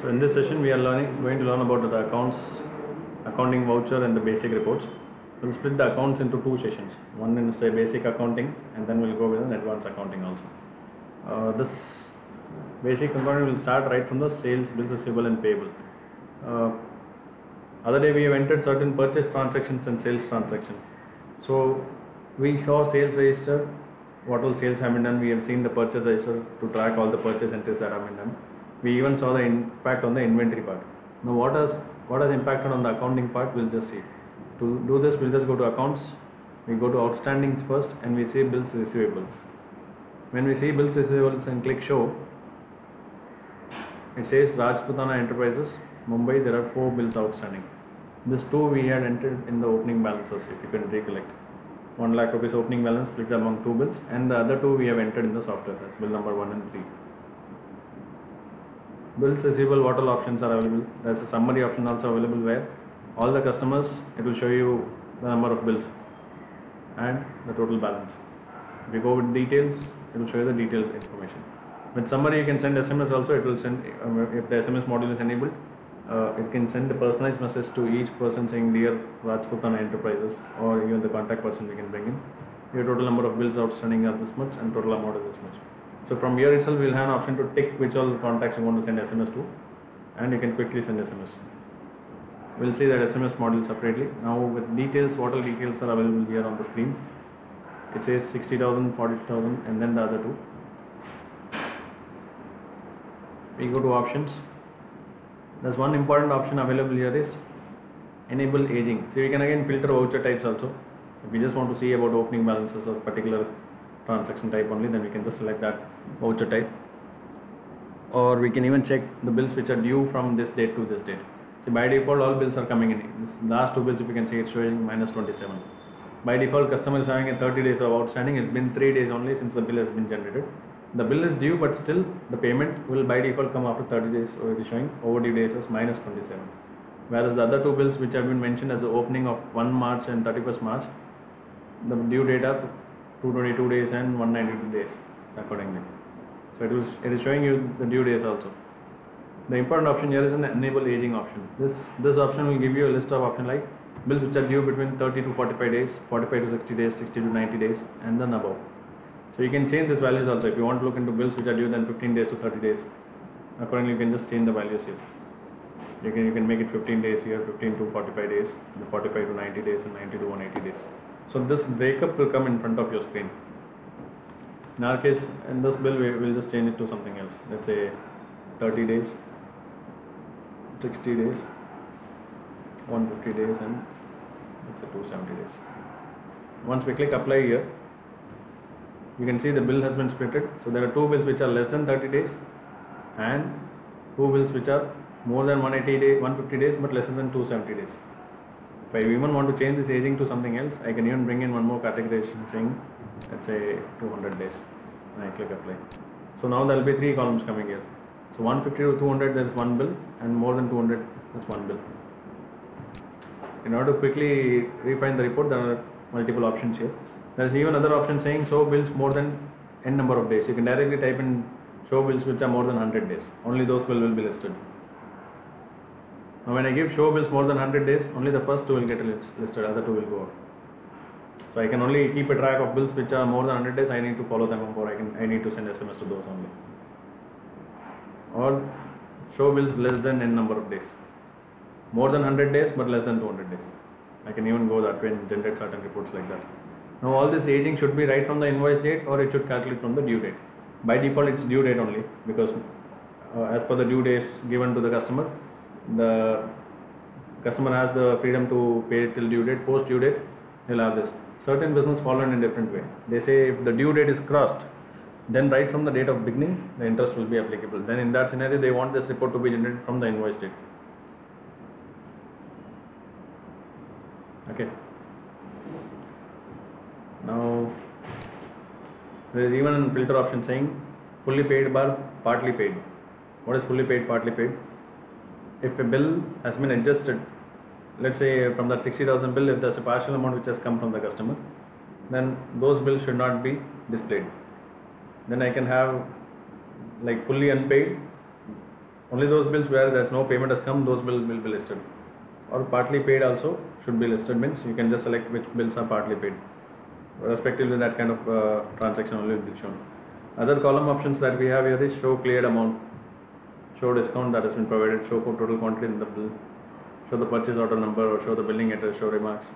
So in this session we are going to learn about the accounting voucher and the basic reports. We'll split the accounts into two sessions. One is say basic accounting, and then we'll go with an advanced accounting also. This basic accounting will start right from the sales, bills receivable and payable. Other day we have entered certain purchase transactions and sales transactions. So we saw sales register, what all sales have been done. We have seen the purchase register to track all the purchase entries that have been done. We even saw the impact on the inventory part. Now what has impacted on the accounting part, we'll just see. To do this, we'll just go to accounts. We go to outstandings first and we see bills receivables. When we see bills receivables and click show, it says Rajputana Enterprises, Mumbai, there are 4 bills outstanding. This 2 we had entered in the opening balances, if you can recollect. 1 lakh rupees opening balance split among 2 bills, and the other 2 we have entered in the software as bill number 1 and 3. Bills receivable, what all options are available? There is a summary option also available where all the customers, it will show you the number of bills and the total balance. If you go with details, it will show you the detailed information. With summary, you can send SMS also. It will send, if the SMS module is enabled, it can send a personalized message to each person saying dear Rajputana Enterprises, or even the contact person we can bring in. Your total number of bills outstanding are this much and total amount is this much. So from here itself we will have an option to tick which all contacts you want to send SMS to, and you can quickly send SMS. We will see that SMS module separately. Now with details, what all details are available here on the screen. It says 60,000, 40,000 and then the other 2. We go to options. There's one important option available here is enable aging. So we can again filter voucher types also. If we just want to see about opening balances or particular transaction type only, then we can just select that voucher type. Or we can even check the bills which are due from this date to this date. So by default all bills are coming in. This last 2 bills, if you can see, it's showing minus 27. By default customer is having a 30 days of outstanding. It's been 3 days only since the bill has been generated. The bill is due, but still the payment will by default come after 30 days, so it is showing overdue days as minus 27. Whereas the other 2 bills which have been mentioned as the opening of 1 March and 31st March, the due date are 222 days and 192 days accordingly. So it is showing you the due days also. The important option here is an enable aging option. This option will give you a list of options like bills which are due between 30 to 45 days, 45 to 60 days, 60 to 90 days and then above. So you can change these values also. If you want to look into bills which are due then 15 days to 30 days, accordingly you can just change the values here. You can make it 15 days here, 15 to 45 days, 45 to 90 days and 90 to 180 days. So this breakup will come in front of your screen. In our case, in this bill we will just change it to something else. Let's say 30 days, 60 days, 150 days and let's say 270 days. Once we click apply here, you can see the bill has been splitted. So there are 2 bills which are less than 30 days and 2 bills which are more than 180 days, 150 days but less than 270 days. If I even want to change this aging to something else, I can even bring in one more categorization saying let's say 200 days and I click apply. So now there will be 3 columns coming here. So 150 to 200 there is 1 bill and more than 200 there is 1 bill. In order to quickly refine the report, there are multiple options here. There is even another option saying show bills more than n number of days. You can directly type in show bills which are more than 100 days. Only those bills will be listed. Now when I give show bills more than 100 days, only the first 2 will get listed, other 2 will go off. So I can only keep a track of bills which are more than 100 days. I need to follow them up, or I need to send SMS to those only. Or show bills less than n number of days. More than 100 days but less than 200 days. I can even go that way and generate certain reports like that. Now all this aging should be right from the invoice date or it should calculate from the due date. By default it's due date only, because as per the due dates given to the customer has the freedom to pay till due date. Post due date he'll have this. Certain business follow in a different way. They say if the due date is crossed, then right from the date of beginning the interest will be applicable. Then in that scenario they want this report to be generated from the invoice date. Okay. Now there is even a filter option saying fully paid bar partly paid. What is fully paid, partly paid? If a bill has been adjusted, let's say from that 60,000 bill, if there's a partial amount which has come from the customer, then those bills should not be displayed. Then I can have like fully unpaid Only those bills where there's no payment has come, those bills will be listed. Or partly paid also should be listed, means you can just select which bills are partly paid. Respectively, that kind of transaction only will be shown. Other column options that we have here is show cleared amount, show discount that has been provided, show total quantity in the bill, show the purchase order number, or show the billing address, show remarks.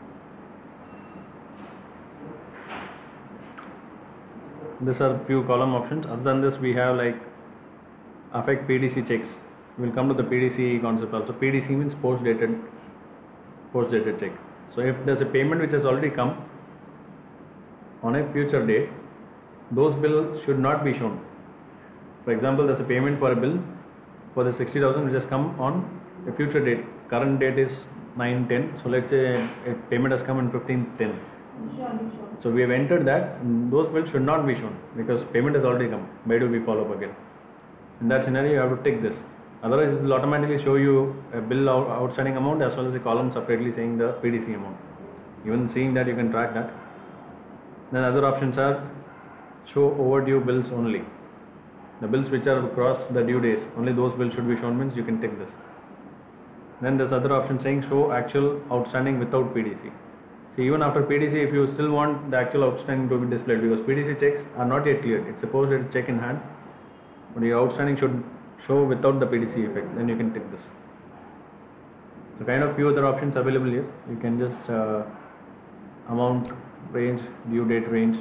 These are few column options. Other than this, we have like affect PDC checks. We will come to the PDC concept also. PDC means post dated check. So if there's a payment which has already come on a future date, those bills should not be shown. For example, there's a payment for a bill for the 60,000 which has come on a future date. Current date is 9/10. So let's say a payment has come on 15/10. So we have entered that. Those bills should not be shown because payment has already come. Why do we follow up again? In that scenario, you have to tick this. Otherwise, it will automatically show you a bill outstanding amount as well as a column separately saying the PDC amount. Even seeing that, you can track that. Then other options are show overdue bills only. The bills which are crossed the due days, only those bills should be shown, means you can tick this. Then there's other option saying show actual outstanding without PDC. See, even after PDC, if you still want the actual outstanding to be displayed, because PDC checks are not yet cleared. It's supposed to check in hand, but your outstanding should show without the PDC effect. Then you can tick this. So kind of few other options available here. You can just amount range, due date range,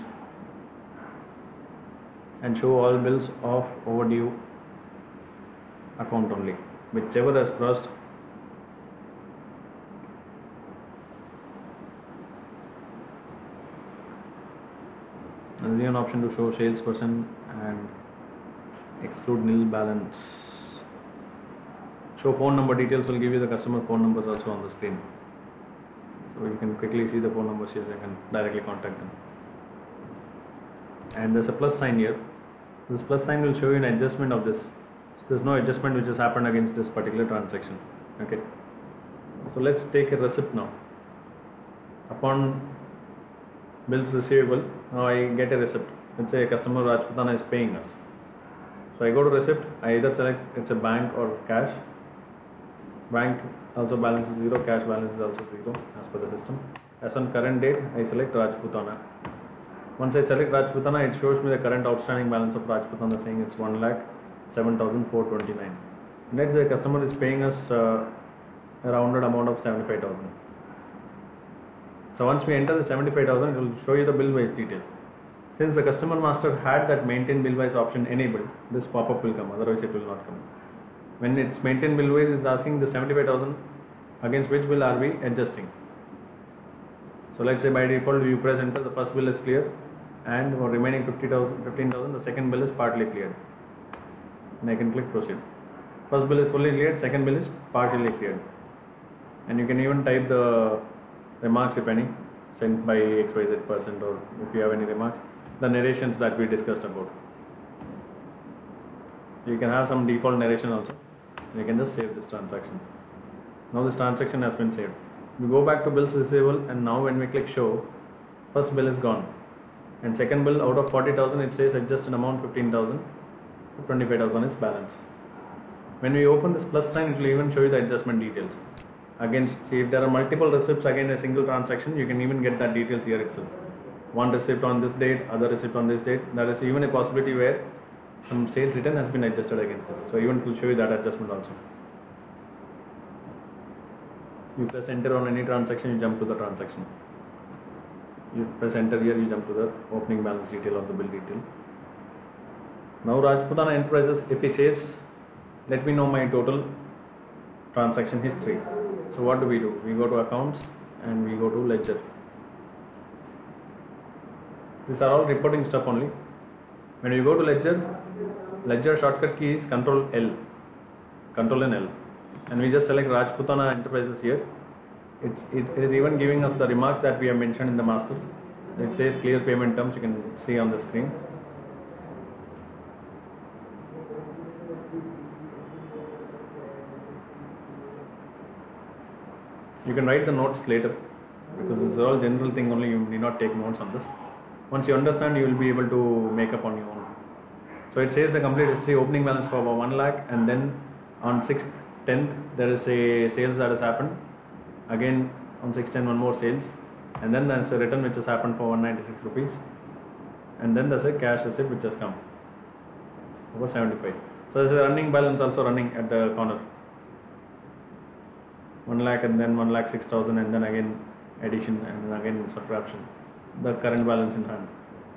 and show all bills of overdue account only, whichever has crossed. There is an option to show salesperson and exclude nil balance. Show phone number details will give you the customer phone numbers also on the screen. So you can quickly see the phone numbers here, so you can directly contact them. And there's a plus sign here. This plus sign will show you an adjustment of this. So there's no adjustment which has happened against this particular transaction. Okay. So let's take a receipt now. Upon bills receivable, now I get a receipt. Let's say a customer Rajputana is paying us. So I go to receipt, I either select it's a bank or cash. Bank also balance is 0, cash balance is also 0 as per the system. As on current date, I select Rajputana. Once I select Rajputana, it shows me the current outstanding balance of Rajputana saying it's 1,07,429. Next, the customer is paying us a rounded amount of 75,000. So once we enter the 75,000, it will show you the bill wise detail. Since the customer master had that maintain bill wise option enabled, this pop-up will come, otherwise it will not come. When it's maintain bill wise, it's asking the 75,000 against which bill are we adjusting. So let's say by default you press enter, the first bill is clear, and for remaining 15,000, the second bill is partly cleared. And I can click proceed. First bill is fully cleared, second bill is partially cleared. And you can even type the remarks, if any, sent by XYZ person, or if you have any remarks, the narrations that we discussed about. You can have some default narration also. You can just save this transaction. Now this transaction has been saved. We go back to bills receivable, and now when we click show, first bill is gone, and second bill out of 40,000 it says adjust an amount 15,000, 25,000 is balance. When we open this plus sign, it will even show you the adjustment details. Against, see, if there are multiple receipts against a single transaction, you can even get that details here itself. One receipt on this date, other receipt on this date. There is even a possibility where some sales return has been adjusted against this. So even it will show you that adjustment also. You press enter on any transaction, you jump to the transaction. You press enter here, you jump to the opening balance detail of the bill detail. Now Rajputana Enterprises, if he says, let me know my total transaction history. So what do? We go to accounts and we go to ledger. These are all reporting stuff only. When you go to ledger shortcut key is Control and L, and we just select Rajputana Enterprises here. It is even giving us the remarks that we have mentioned in the master. It says clear payment terms, you can see on the screen. You can write the notes later, because this is all general thing only, you need not take notes on this. Once you understand, you will be able to make up on your own. So it says the complete history, opening balance for about 1 lakh, and then on 6th, 10th there is a sales that has happened. Again on 6th, 10 one more sales, and then there's a return which has happened for 196 rupees, and then there's a cash receipt which has come over 75. So there's a running balance also running at the corner. 1 lakh and then 1,06,000 and then again addition and then again subtraction. The current balance in hand.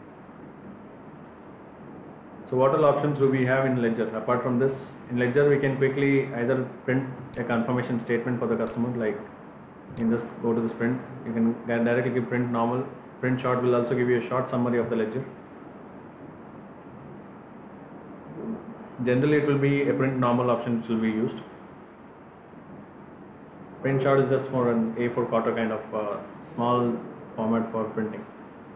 So what all options do we have in Ledger? Apart from this, in Ledger we can quickly either print a confirmation statement for the customer, like you can just go to this print, you can directly give print normal. Print short will also give you a short summary of the ledger. Generally it will be a print normal option which will be used. Print short is just for an A4 quarter kind of small format for printing.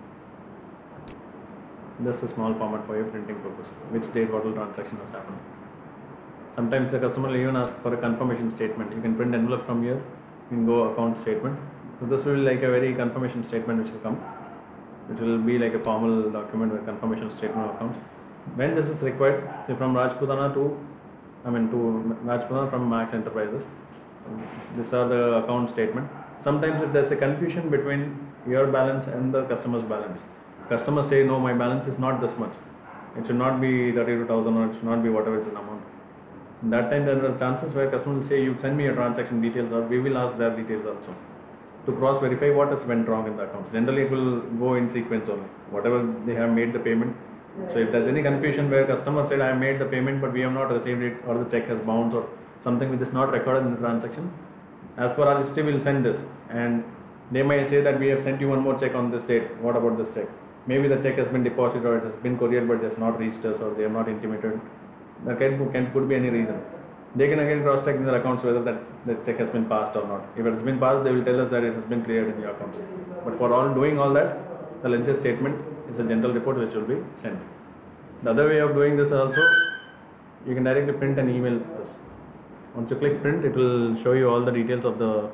Just a small format for your printing purpose, which date what all transaction has happened. Sometimes the customer will even ask for a confirmation statement. You can print envelope from here, you can go account statement. So this will be like a very confirmation statement which will come. It will be like a formal document with confirmation statement of accounts. When this is required, say from Rajputana to Rajputana from Max Enterprises. These are the account statement. Sometimes if there's a confusion between your balance and the customer's balance, customers say no, my balance is not this much. It should not be 32,000 or it should not be whatever is an amount. In that time there are chances where customer will say you send me your transaction details, or we will ask their details also to cross verify what has went wrong in the accounts. Generally it will go in sequence only, whatever they have made the payment. So if there's any confusion where customer said I have made the payment but we have not received it, or the check has bounced or something which is not recorded in the transaction, as per our history we will send this, and they may say that we have sent you one more check on this date, what about this check? Maybe the check has been deposited or it has been couriered but it has not reached us, or they have not intimated. That could be any reason. They can again cross check in their accounts whether that check has been passed or not. If it has been passed, they will tell us that it has been cleared in your accounts. But for doing all that, the ledger statement is a general report which will be sent. The other way of doing this also, you can directly print and email this. Once you click print, it will show you all the details of the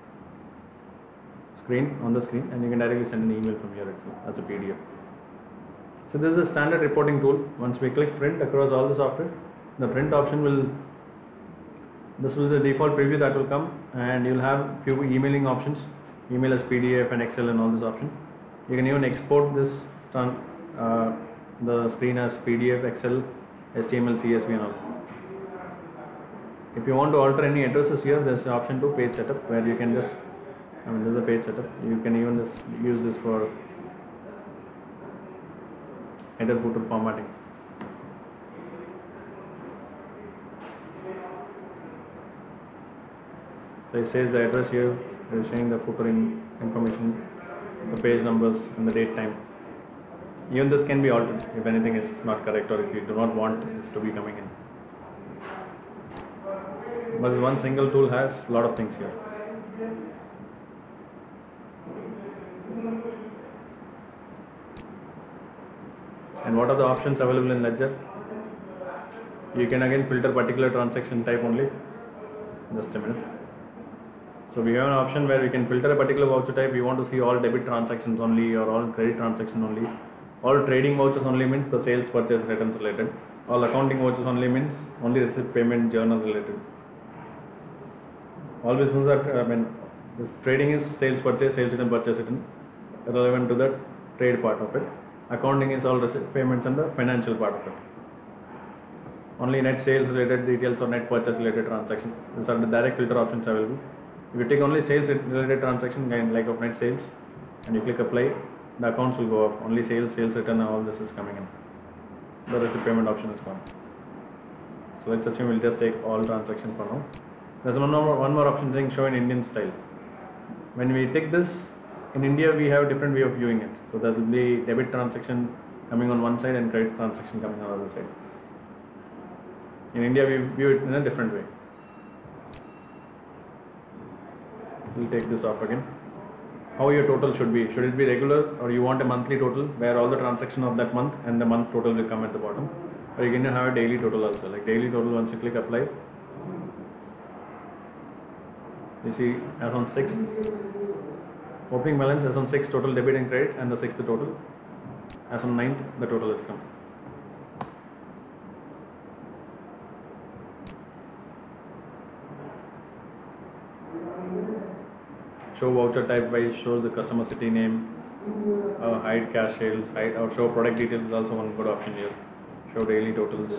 screen on the screen, and you can directly send an email from here as a PDF. So this is a standard reporting tool. Once we click print across all the software, the print option this will be the default preview that will come, and you'll have few emailing options, email as PDF and Excel and all this option. You can even export this the screen as PDF, Excel, HTML, CSV and all. If you want to alter any addresses here, there's an option to page setup where you can just, this is a page setup. You can even just use this for header footer formatting. So it says the address here, it is showing the footer information, the page numbers and the date time. Even this can be altered if anything is not correct or if you do not want this to be coming in. But this one single tool has a lot of things here. And what are the options available in Ledger? You can again filter particular transaction type only. Just a minute. So we have an option where we can filter a particular voucher type. We want to see all debit transactions only or all credit transactions only. All trading vouchers only means the sales, purchase, returns related. All accounting vouchers only means only receipt, payment, journal related. All business this trading is sales, purchase, sales return, purchase return, relevant to the trade part of it. Accounting is all receipt, payments and the financial part of it. Only net sales related details or net purchase related transactions. These are the direct filter options available. If you take only sales related transaction like of net sales and you click apply, the accounts will go up. Only sales, sales return and all this is coming in. The receipt payment option is gone. So let's assume we'll just take all transactions for now. There's one more option saying show in Indian style. When we take this, in India we have a different way of viewing it. So there will be debit transaction coming on one side and credit transaction coming on the other side. In India we view it in a different way. We'll take this off again. How your total should be? Should it be regular, or you want a monthly total where all the transactions of that month and the month total will come at the bottom, or you can have a daily total also. Like daily total, once you click apply, you see as on 6th opening balance, as on 6th total debit and credit, and the 6th total, as on 9th the total has come. show voucher type wise shows the customer city name, hide cash sales, hide or show product details is also one good option here. Show daily totals.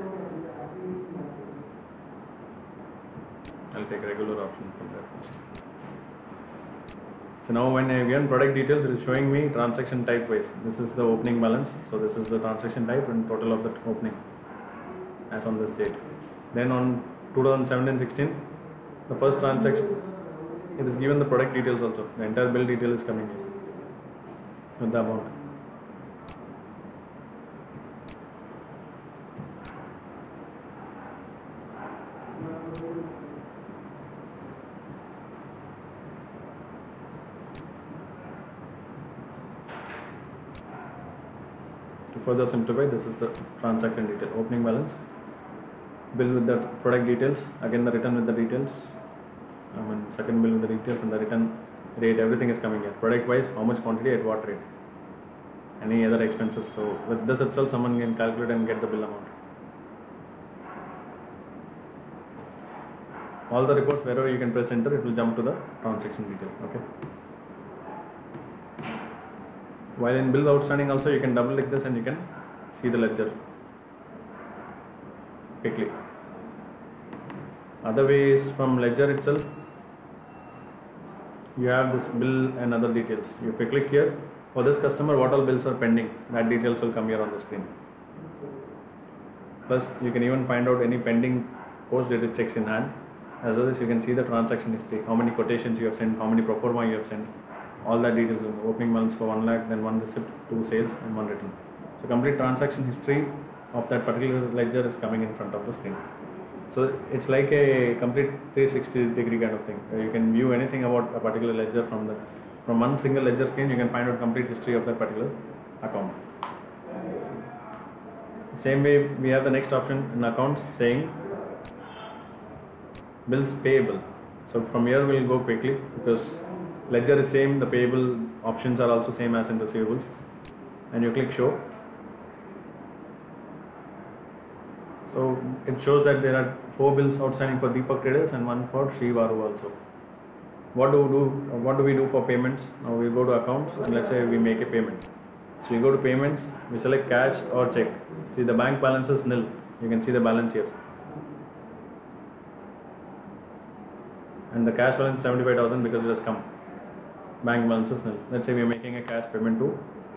I'll take regular option from there first. So now when I given product details, it is showing me transaction type wise. This is the opening balance. So this is the transaction type and total of the opening as on this date. Then on 2017-16, the first transaction, it is given the product details also. The entire bill detail is coming here with the amount. To further simplify, this is the transaction detail, opening balance, bill with the product details, again the return with the details, second bill with the details and the return rate, everything is coming here. Product wise, how much quantity at what rate, any other expenses. So with this itself, someone can calculate and get the bill amount. All the reports, wherever you can press enter, it will jump to the transaction detail. Okay. While in bill outstanding also, you can double click this and you can see the ledger quickly. Other way is from ledger itself, you have this bill and other details. If you click here, for this customer, what all bills are pending, that details will come here on the screen. Plus, you can even find out any pending post-dated checks in hand. As well as you can see the transaction history, how many quotations you have sent, how many pro forma you have sent, all that details. Opening balance for 1 lakh, then 1 receipt, 2 sales and 1 return. So complete transaction history of that particular ledger is coming in front of the screen. So it's like a complete 360-degree kind of thing. You can view anything about a particular ledger from one single ledger screen. You can find out complete history of that particular account. Same way, we have the next option in accounts saying bills payable. So from here we'll go quickly because ledger is same, the payable options are also same as in receivables, and you click show. So it shows that there are 4 bills outstanding for Deepak Traders and 1 for Sri Varu also. What do we do for payments? Now we go to accounts and let's say we make a payment. So we go to payments, we select cash or check. See the bank balance is nil. You can see the balance here. And the cash balance is 75,000 because it has come. Bank balance is nil. Let's say we are making a cash payment to.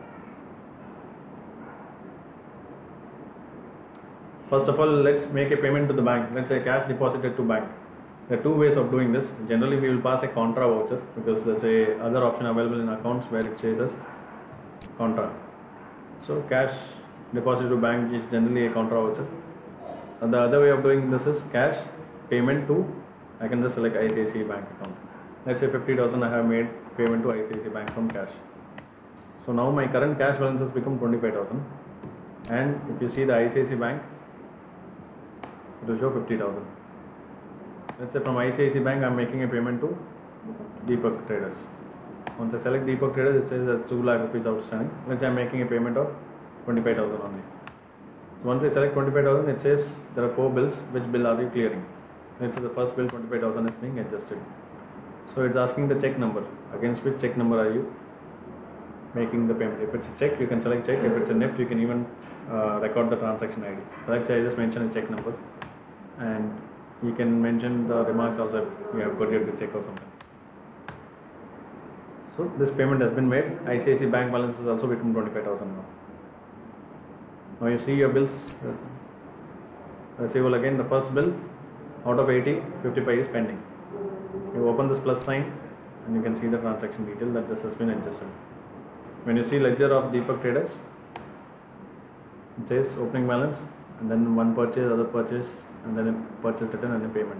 First of all, let's make a payment to the bank. Let's say cash deposited to bank. There are 2 ways of doing this. Generally, we will pass a contra voucher because there's a other option available in accounts where it says as contra. So cash deposited to bank is generally a contra voucher. And the other way of doing this is cash payment to. I can just select ICICI Bank account. Let's say 50,000 I have made payment to ICICI Bank from cash. So now my current cash balance has become 25,000. And if you see the ICICI Bank, it will show 50,000. Let's say from ICICI Bank I am making a payment to Deepak Traders. Once I select Deepak Traders, it says that 2 lakh rupees outstanding. Let's say I am making a payment of 25,000 only. So once I select 25,000, it says there are 4 bills. Which bill are you clearing? Let's say the first bill 25,000 is being adjusted. So it's asking the check number. Against which check number are you making the payment? If it's a check, you can select check. If it's a NEFT, you can even record the transaction ID. So let's say I just mention a check number, and you can mention the remarks also if you have queried the check or something. So this payment has been made. ICICI Bank balance has also become 25,000 now. Now you see your bills receivable again. The first bill out of 80, 55 is pending. You open this plus sign and you can see the transaction detail that this has been adjusted. When you see ledger of Deepak Traders, it says opening balance and then one purchase, other purchase, and then a purchase return and a payment.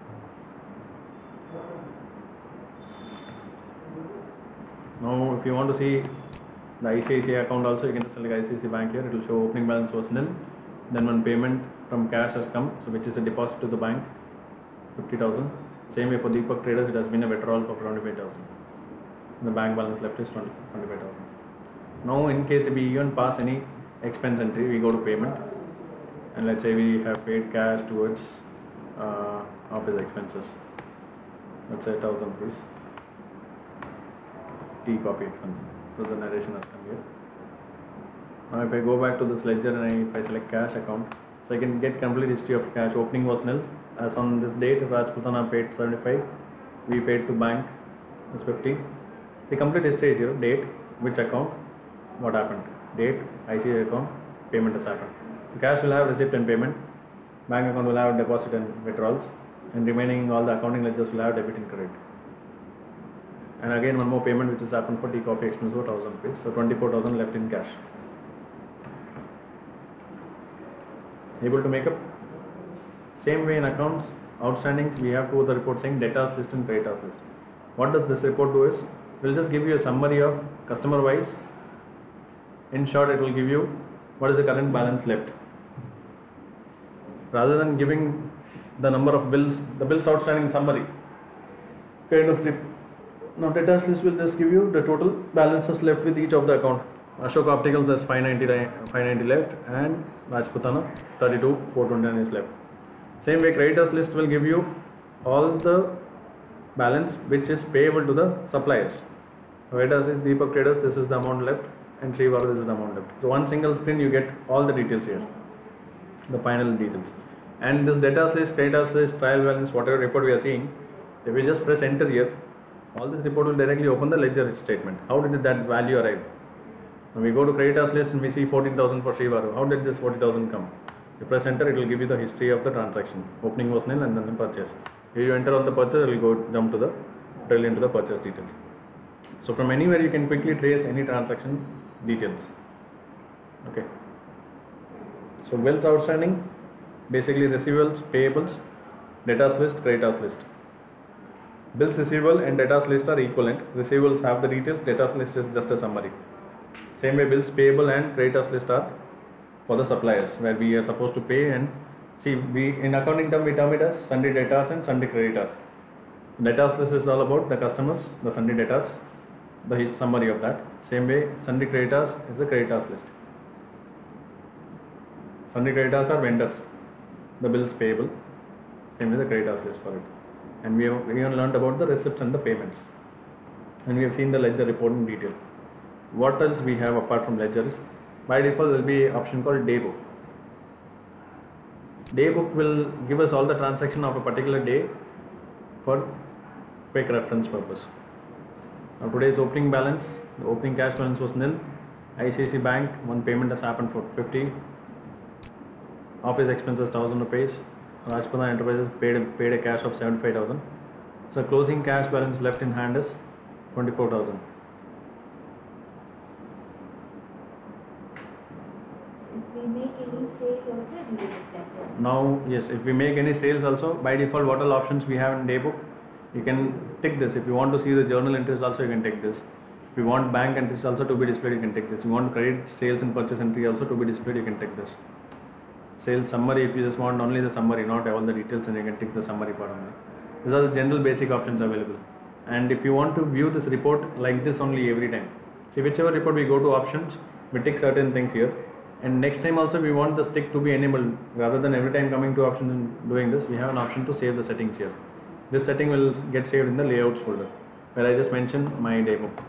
Now if you want to see the ICICI account also, you can just select ICICI Bank here. It will show opening balance was nil. Then one payment from cash has come, so which is a deposit to the bank, 50,000. Same way for Deepak Traders, it has been a withdrawal for 25,000. The bank balance left is 25,000. Now in case we even pass any expense entry, we go to payment, and let's say we have paid cash towards office expenses. Let's say 1,000 rupees. tea coffee expense. So the narration has come here. Now if I go back to this ledger and if I select cash account, so I can get complete history of cash. Opening was nil. As on this date, Rajputana paid 75. We paid to bank is 50. The complete history is here. Date, which account, what happened. Date, ICICI account, payment has happened. The cash will have receipt and payment. Bank account will have deposit and withdrawals. And remaining all the accounting ledgers will have debit and credit. And again one more payment which has happened for tea coffee expense for 1000 rupees. So 24,000 left in cash. Able to make up? Same way in accounts, outstandings, we have two other reports saying debtors list and creditors list. What does this report do is, we'll just give you a summary of customer wise. In short, it will give you what is the current balance left. Rather than giving the number of bills, the bills outstanding summary kind of tip. Now debtors list will just give you the total balances left with each of the account. Ashok Opticals has 590 left and Rajputana 32,429 is left. Same way creditors list will give you all the balance which is payable to the suppliers. Creditors is Deepak Traders, this is the amount left, and Srivaru, this is the amount left. So one single screen you get all the details here, the final details. And this debtors list, creditors list, trial balance, whatever report we are seeing, if we just press enter here, all this report will directly open the ledger statement. How did that value arrive? When we go to creditors list and we see 14,000 for Srivaru, how did this 40,000 come? You press enter, it will give you the history of the transaction. Opening was nil and then the purchase. If you enter on the purchase, it will go jump to the drill into the purchase details. So from anywhere you can quickly trace any transaction details. Okay. So bills outstanding, basically receivables, payables, debtors list, creditors list. Bills receivable and debtors list are equivalent. Receivables have the details, debtors list is just a summary. Same way bills payable and creditors list are for the suppliers, where we are supposed to pay and see, we in accounting term we term it as sundry debtors and sundry creditors. Debtors list is all about the customers, the sundry debtors, the summary of that. Same way sundry creditors is the creditors list. Sundry creditors are vendors, the bills payable. Same way the creditors list for it. And we have even learned about the receipts and the payments. And we have seen the ledger report in detail. What else we have apart from ledgers? By default there will be an option called day book. Day book will give us all the transaction of a particular day for quick reference purpose. Now today's opening balance, the opening cash balance was nil. ICICI Bank, one payment has happened for 50. Office expenses 1000 rupees. Rajputana Enterprises paid a cash of 75,000. So closing cash balance left in hand is 24,000. Now yes, if we make any sales also, by default what all options we have in day book, you can tick this. If you want to see the journal entries also, you can tick this. If you want bank entries also to be displayed, you can tick this. If you want credit sales and purchase entry also to be displayed, you can tick this. Sales summary, if you just want only the summary, not all the details, and you can tick the summary part only. These are the general basic options available. And if you want to view this report like this only every time, see whichever report we go to options, we tick certain things here. And next time also we want the tick to be enabled. Rather than every time coming to options and doing this, we have an option to save the settings here. This setting will get saved in the layouts folder, where I just mentioned my day book.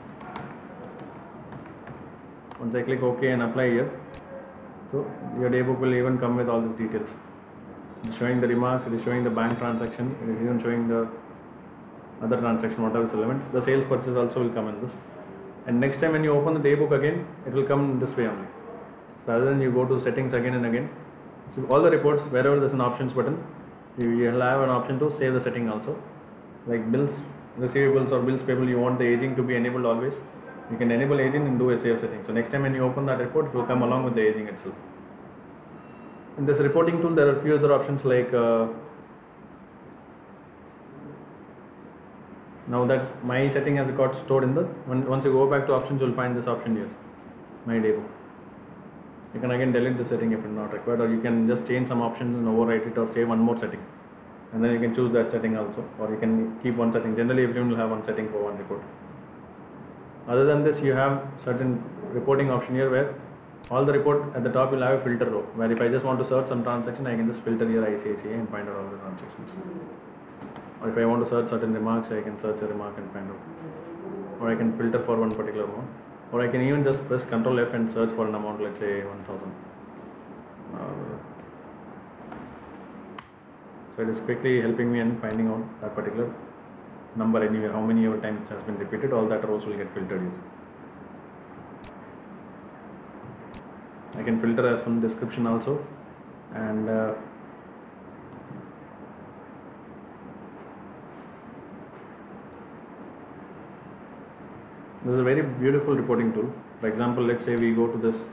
Once I click OK and apply here, so your day book will even come with all these details. It is showing the remarks, it is showing the bank transaction, it is even showing the other transaction, whatever is relevant. The sales purchase also will come in this. And next time when you open the day book again, it will come this way only. Rather than you go to settings again and again. So all the reports, wherever there is an options button, you will have an option to save the setting also. Like bills, receivables or bills payable, you want the aging to be enabled always. You can enable aging and do a save setting. So next time when you open that report, it will come along with the aging itself. In this reporting tool, there are a few other options like now that my setting has got stored in the, once you go back to options, you will find this option here, my day book. You can again delete the setting if it's not required, or you can just change some options and overwrite it, or save one more setting, and then you can choose that setting also, or you can keep one setting. Generally everyone will have one setting for one report. Other than this, you have certain reporting option here where all the report at the top will have a filter row, where if I just want to search some transaction, I can just filter here ICICI and find out all the transactions. Or if I want to search certain remarks, I can search a remark and find out. or I can filter for one particular amount, or I can even just press Ctrl F and search for an amount, let's say 1000. So it is quickly helping me in finding out that particular number anywhere, how many times it has been repeated, all that rows will get filtered here. I can filter as from description also, and this is a very beautiful reporting tool. For example, let's say we go to this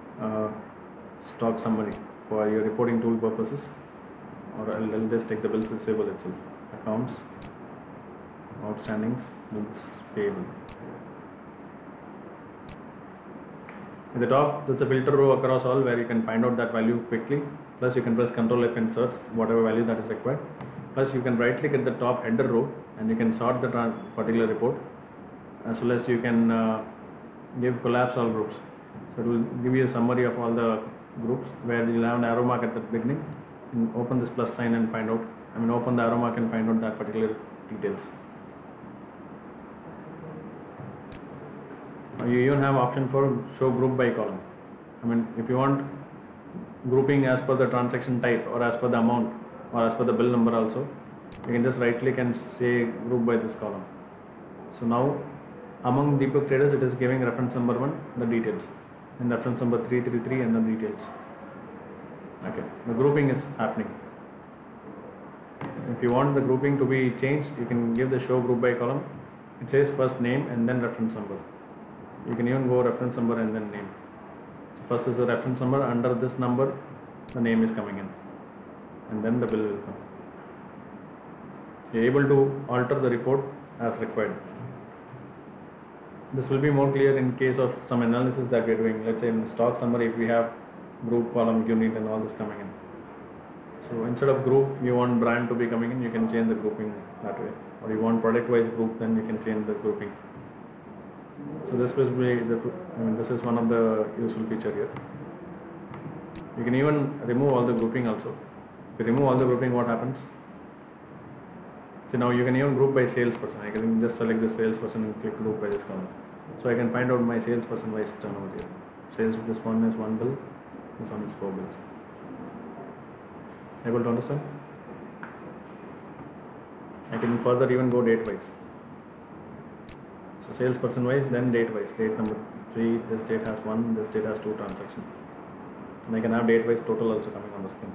stock summary for your reporting tool purposes, or I'll just take the bills receivable itself. Accounts, outstandings, bills payable. At the top, there's a filter row across all where you can find out that value quickly. Plus, you can press Ctrl F and search whatever value that is required. Plus, you can right click at the top header row and you can sort the particular report. As well as you can give collapse all groups. So it will give you a summary of all the groups where you'll have an arrow mark at the beginning. And open this plus sign and find out. Open the arrow mark and find out that particular details. You even have option for show group by column. If you want grouping as per the transaction type or as per the amount or as per the bill number also, you can just right click and say group by this column. So now among Deepak traders, it is giving reference number 1, the details, and reference number 333 and the details. Okay, the grouping is happening. If you want the grouping to be changed, you can give the show group by column. It says first name and then reference number. You can even go reference number and then name. So first is the reference number, under this number the name is coming in, and then the bill will come. You are able to alter the report as required. This will be more clear in case of some analysis that we are doing. Let's say in the stock summary, if we have group, column, unit and all this coming in. So instead of group, you want brand to be coming in, you can change the grouping that way. Or you want product wise group, then you can change the grouping. So this will be this is one of the useful feature here. You can even remove all the grouping also. If you remove all the grouping, what happens? So now you can even group by salesperson. I can just select the salesperson and click group by this column. So I can find out my salesperson wise turnover here. Sales with this one is 1 bill, this one is 4 bills. Able to understand? I can further even go date wise. So salesperson wise, then date wise. Date number 3, this date has 1, this date has 2 transactions. And I can have date wise total also coming on the screen.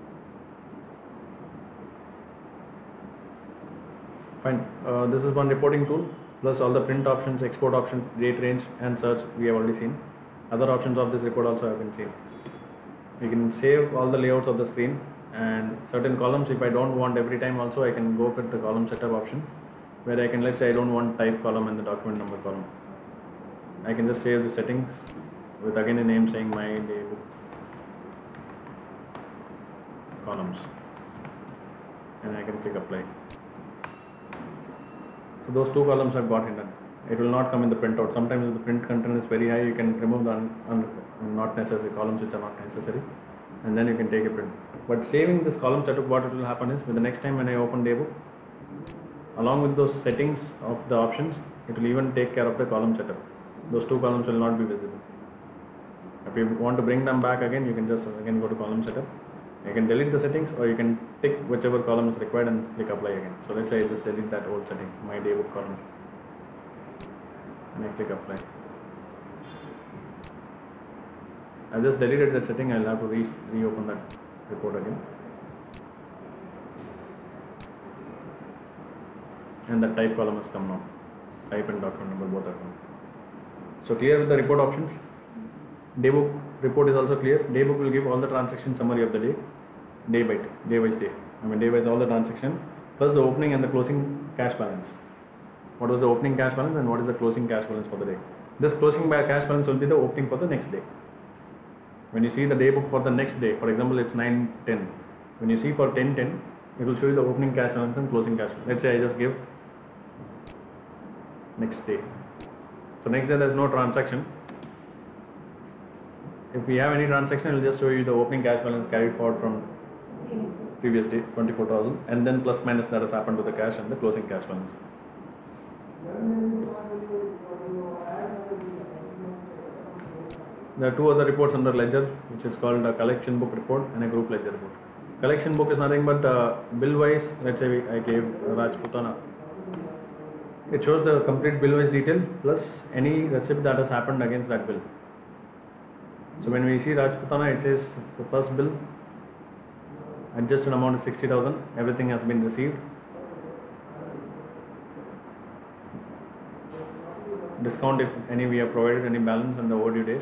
Fine. This is one reporting tool, plus all the print options, export options, date range and search we have already seen. Other options of this report also have been seen. You can save all the layouts of the screen, and certain columns, if I don't want every time also, I can go with the column setup option, where I can, let's say I don't want type column and the document number column. I can just save the settings with again a name saying my daybook columns, and I can click apply. So those 2 columns have got hidden. It will not come in the printout. Sometimes if the print content is very high, you can remove the not necessary columns which are not necessary, and then you can take a print. But saving this column setup, what it will happen is, with the next time when I open Daybook, along with those settings of the options, it will even take care of the column setup. Those 2 columns will not be visible. If you want to bring them back again, you can just again go to column setup. You can delete the settings, or you can tick whichever column is required and click apply again. So let's say I just delete that old setting, my Daybook column, and I click apply. I just deleted that setting. I'll have to reopen that report again, and the type column has come now. Type and document number both are come. So clear with the report options. Daybook report is also clear. Daybook will give all the transaction summary of the day, day by day. Day wise all the transaction, plus the opening and the closing cash balance. What was the opening cash balance and what is the closing cash balance for the day? This closing cash balance will be the opening for the next day. When you see the Daybook for the next day, for example, it's 9/10. When you see for 10/10, it will show you the opening cash balance and closing cash balance. Let's say I just give next day. So next day there is no transaction. If we have any transaction, it will just show you the opening cash balance carried forward from previous day, 24,000, and then plus minus that has happened to the cash and the closing cash balance. There are two other reports under ledger, which is called a collection book report and a group ledger report. Collection book is nothing but bill wise. Let's say I gave Rajputana. It shows the complete bill wise detail plus any receipt that has happened against that bill. So when we see Rajputana, it says the first bill, adjusted amount is 60,000. Everything has been received. Discount if any we have provided any balance on the overdue days.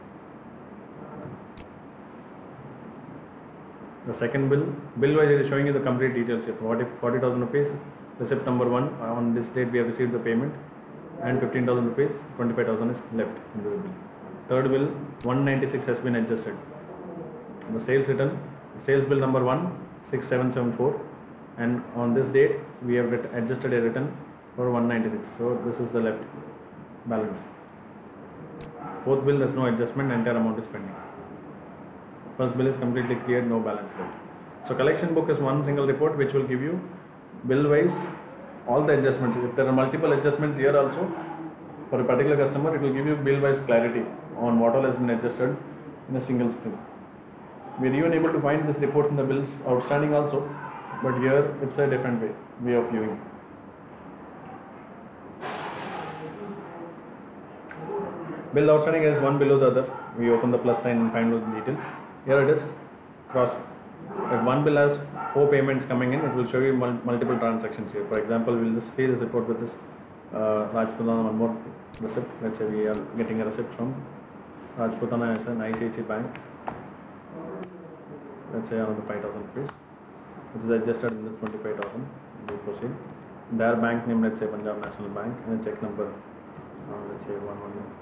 The second bill wise it is showing you the complete details here. What if 40,000 rupees, receipt number 1, on this date we have received the payment, and 15,000 rupees, 25,000 is left in the bill. Third bill, 196 has been adjusted. The sales return, sales bill number 1, 6774, and on this date we have adjusted a return for 196. So this is the left balance. Fourth bill, there is no adjustment, entire amount is pending. First bill is completely cleared, no balance left. So collection book is one single report which will give you bill wise all the adjustments. If there are multiple adjustments here also for a particular customer, it will give you bill wise clarity on what all has been adjusted in a single screen. We are even able to find this report in the bills outstanding also, but here it's a different way of viewing. Bill outstanding is one below the other. We open the plus sign and find those details. Here it is cross. If one bill has 4 payments coming in, it will show you multiple transactions here. For example, we will just see this report with this Rajputana, one more receipt. Let's say we are getting a receipt from Rajputana as an ICICI bank. Let's say around 5,000 rupees. It is adjusted in this 25,000. We proceed. Their bank name, let's say Punjab National Bank, and a check number, let's say 111.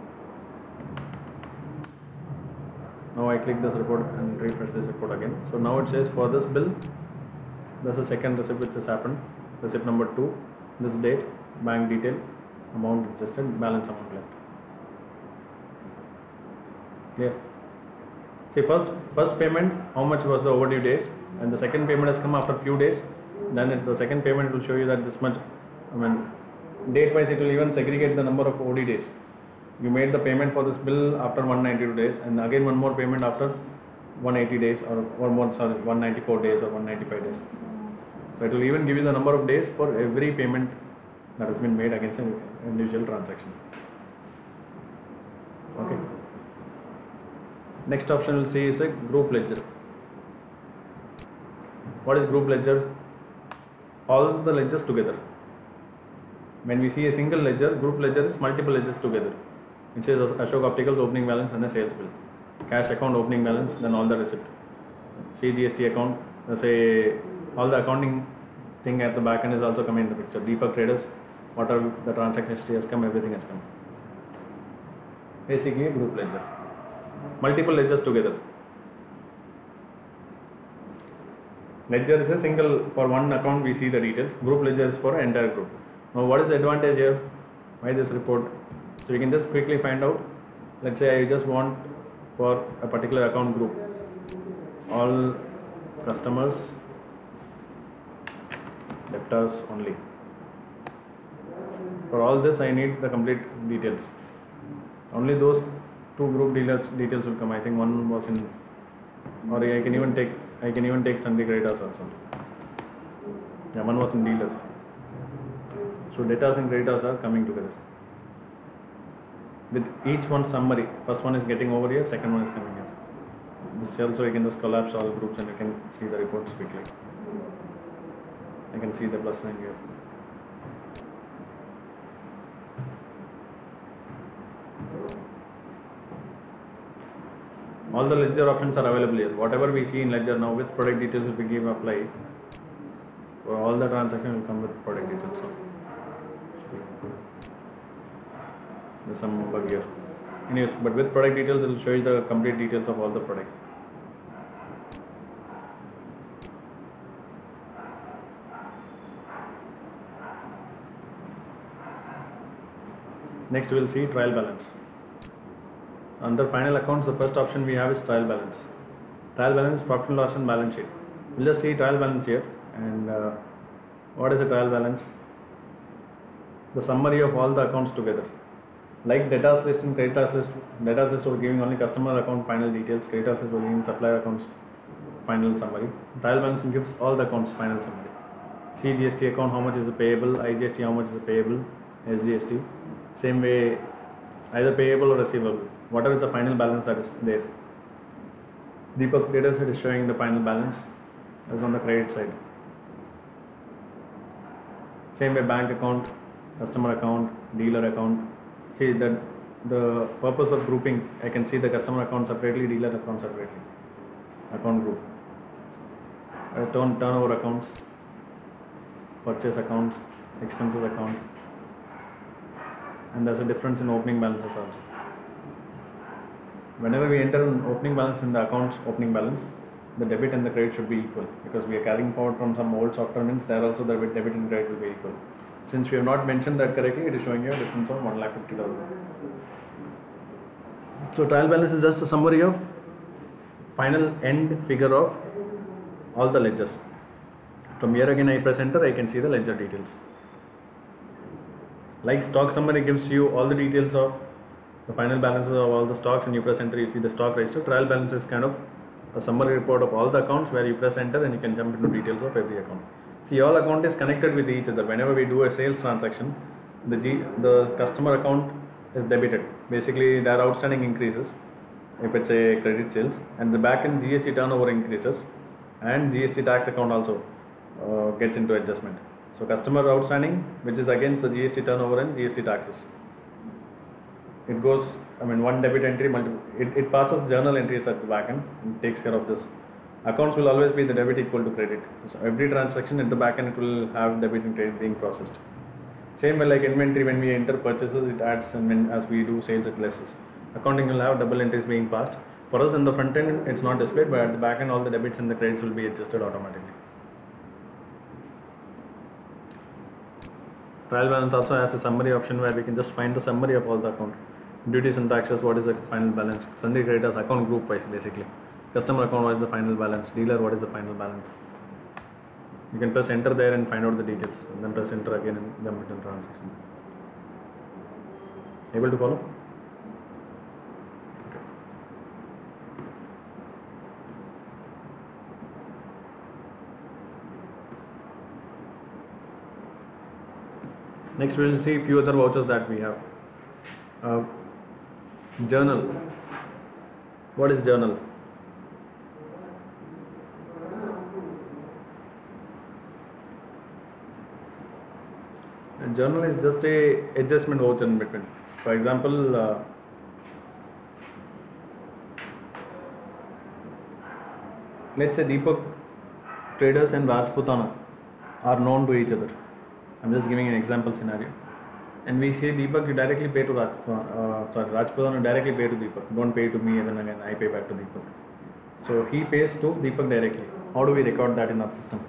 Now I click this report and refresh this report again. So now it says for this bill, there's a second receipt which has happened. Receipt number 2, this date, bank detail, amount adjusted, balance amount left. Clear? See, first payment, how much was the overdue days, and the second payment has come after few days. Then the second payment will show you that this much. Date wise it will even segregate the number of OD days. You made the payment for this bill after 192 days, and again one more payment after 180 days or more, 194 days or 195 days. So it will even give you the number of days for every payment that has been made against an individual transaction. Okay. Next option we'll see is a group ledger. What is group ledger? All the ledgers together. When we see a single ledger, group ledger is multiple ledgers together. It says Ashok Opticals opening balance and a sales bill. Cash account opening balance, then all the receipt. CGST account, say all the accounting thing at the back end is also coming in the picture. Deepak Traders, whatever the transaction history has come, everything has come. Basically a group ledger. Multiple ledgers together. Ledger is a single, for one account we see the details. Group ledger is for an entire group. Now what is the advantage here? Why this report? So we can just quickly find out. Let's say I just want for a particular account group all customers, debtors only. For all this I need the complete details. Only those two group details will come. I think one was in, or I can even take Sunday creditors also. Yeah, one was in dealers. So debtors and creditors are coming together. With each one summary, first one is getting over here, second one is coming here. This also you can just collapse all groups and you can see the reports quickly. I can see the plus sign here. All the ledger options are available here. Whatever we see in ledger now with product details, if we give apply, for all the transactions will come with product details. There's some bug here. Anyways, but with product details, it will show you the complete details of all the products. Next, we will see trial balance. Under final accounts, the first option we have is trial balance. Trial balance, profit and loss and balance sheet. We'll just see trial balance here. And what is a trial balance? The summary of all the accounts together. Like debtors list and creditors list was giving only customer account final details, creditors list was giving supplier accounts final summary. Trial balance gives all the accounts final summary. CGST account, how much is the payable, IGST, how much is the payable, SGST. Same way, either payable or receivable, whatever is the final balance that is there. Deepak Traders is showing the final balance as on the credit side. Same way, bank account, customer account, dealer account. See that the purpose of grouping, I can see the customer account separately, dealer account separately. Account group. Turnover accounts, purchase accounts, expenses account, and there's a difference in opening balances also. Whenever we enter an opening balance in the accounts opening balance, the debit and the credit should be equal, because we are carrying forward from some old software means there also the debit and credit will be equal. Since we have not mentioned that correctly, it is showing you a difference of 1,50,000. So trial balance is just a summary of final end figure of all the ledgers. From here again I press enter, I can see the ledger details. Like stock summary gives you all the details of the final balances of all the stocks, and you press enter, you see the stock register. Trial balance is kind of a summary report of all the accounts where you press enter and you can jump into details of every account. See, all account is connected with each other. Whenever we do a sales transaction, the customer account is debited. Basically, their outstanding increases if it's a credit sales, and the back end GST turnover increases, and GST tax account also gets into adjustment. So customer outstanding, which is against the GST turnover and GST taxes, it goes, one debit entry, it passes journal entries at the back end and takes care of this. Accounts will always be the debit equal to credit. So every transaction at the back end, it will have debit and credit being processed. Same way like inventory, when we enter purchases, it adds, and when as we do sales, it lesses. Accounting will have double entries being passed. For us in the front end, it's not displayed, but at the back end, all the debits and the credits will be adjusted automatically. Trial balance also has a summary option where we can just find the summary of all the account. Duties and taxes, what is the final balance? Sundry creditors, account group wise basically. Customer account, what is the final balance? Dealer, what is the final balance? You can press enter there and find out the details, and then press enter again and jump into transaction. Able to follow? Okay. Next we will see a few other vouchers that we have. Journal. What is journal? A journal is just a adjustment voucher in between. For example, let's say Deepak Traders and Rajputana are known to each other. I'm just giving an example scenario. And we say, Deepak, you directly pay to Rajputana directly pay to Deepak. Don't pay to me, and then again I pay back to Deepak. So he pays to Deepak directly. How do we record that in our system?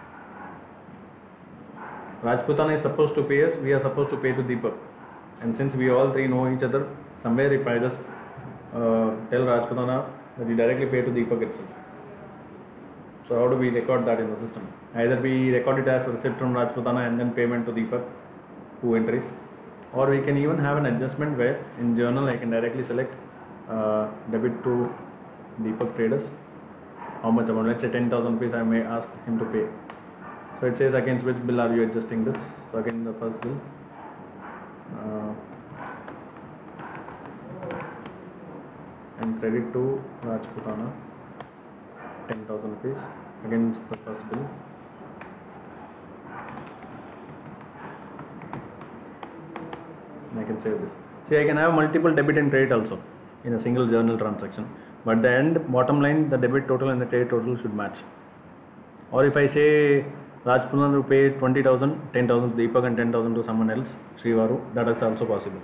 Rajputana is supposed to pay us, we are supposed to pay to Deepak. And since we all three know each other, somewhere if I just tell Rajputana that you directly pay to Deepak itself. So how do we record that in the system? Either we record it as a receipt from Rajputana and then payment to Deepak, 2 entries. Or we can even have an adjustment where in journal I can directly select debit to Deepak Traders. How much amount? Let's say 10,000 rupees I may ask him to pay. So it says against which bill are you adjusting this. So again the first bill. And credit to Rajputana 10,000 rupees against the first bill. And I can save this. See, I can have multiple debit and credit also in a single journal transaction, but the end bottom line, the debit total and the credit total should match. Or if I say Rajputana to pay 20,000, 10,000 to Deepak and 10,000 to someone else, Srivaru, that is also possible.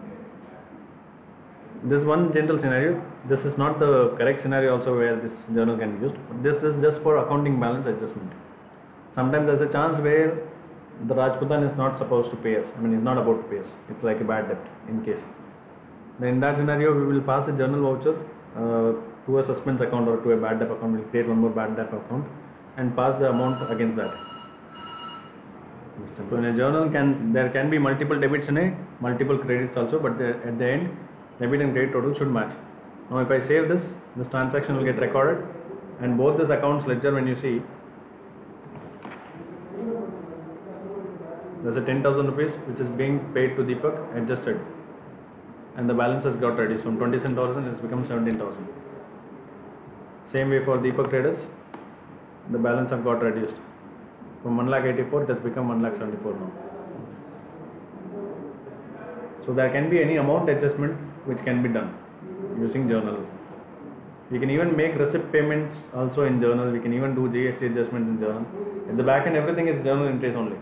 This one general scenario, this is not the correct scenario also where this journal can be used. This is just for accounting balance adjustment. Sometimes there is a chance where the Rajputan is not supposed to pay us. He's not about to pay us. It's like a bad debt in case. Then in that scenario, we will pass a journal voucher to a suspense account or to a bad debt account. We'll create one more bad debt account and pass the amount against that. So in a journal there can be multiple debits and multiple credits also, but at the end debit and credit total should match. Now if I save this transaction will get recorded, and both this accounts ledger, when you see, there's a 10,000 rupees which is being paid to Deepak, adjusted, and the balance has got reduced from 27,000, it's become 17,000. Same way for Deepak Traders, the balance have got reduced from 1,84,000, it has become 1,74,000 now. So there can be any amount adjustment which can be done using journal. We can even make receipt payments also in journal. We can even do GST adjustments in journal. At the back end, everything is journal entries only.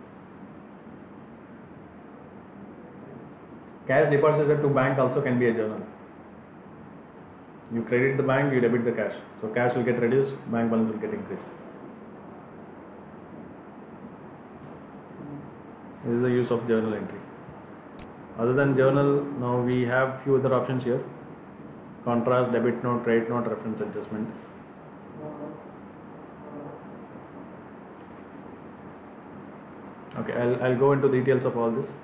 Cash deposited to bank also can be a journal. You credit the bank, you debit the cash. So cash will get reduced, bank balance will get increased. This is the use of journal entry. Other than journal, now we have few other options here. Contrast, debit note, credit note, reference adjustment. Okay, I'll go into details of all this.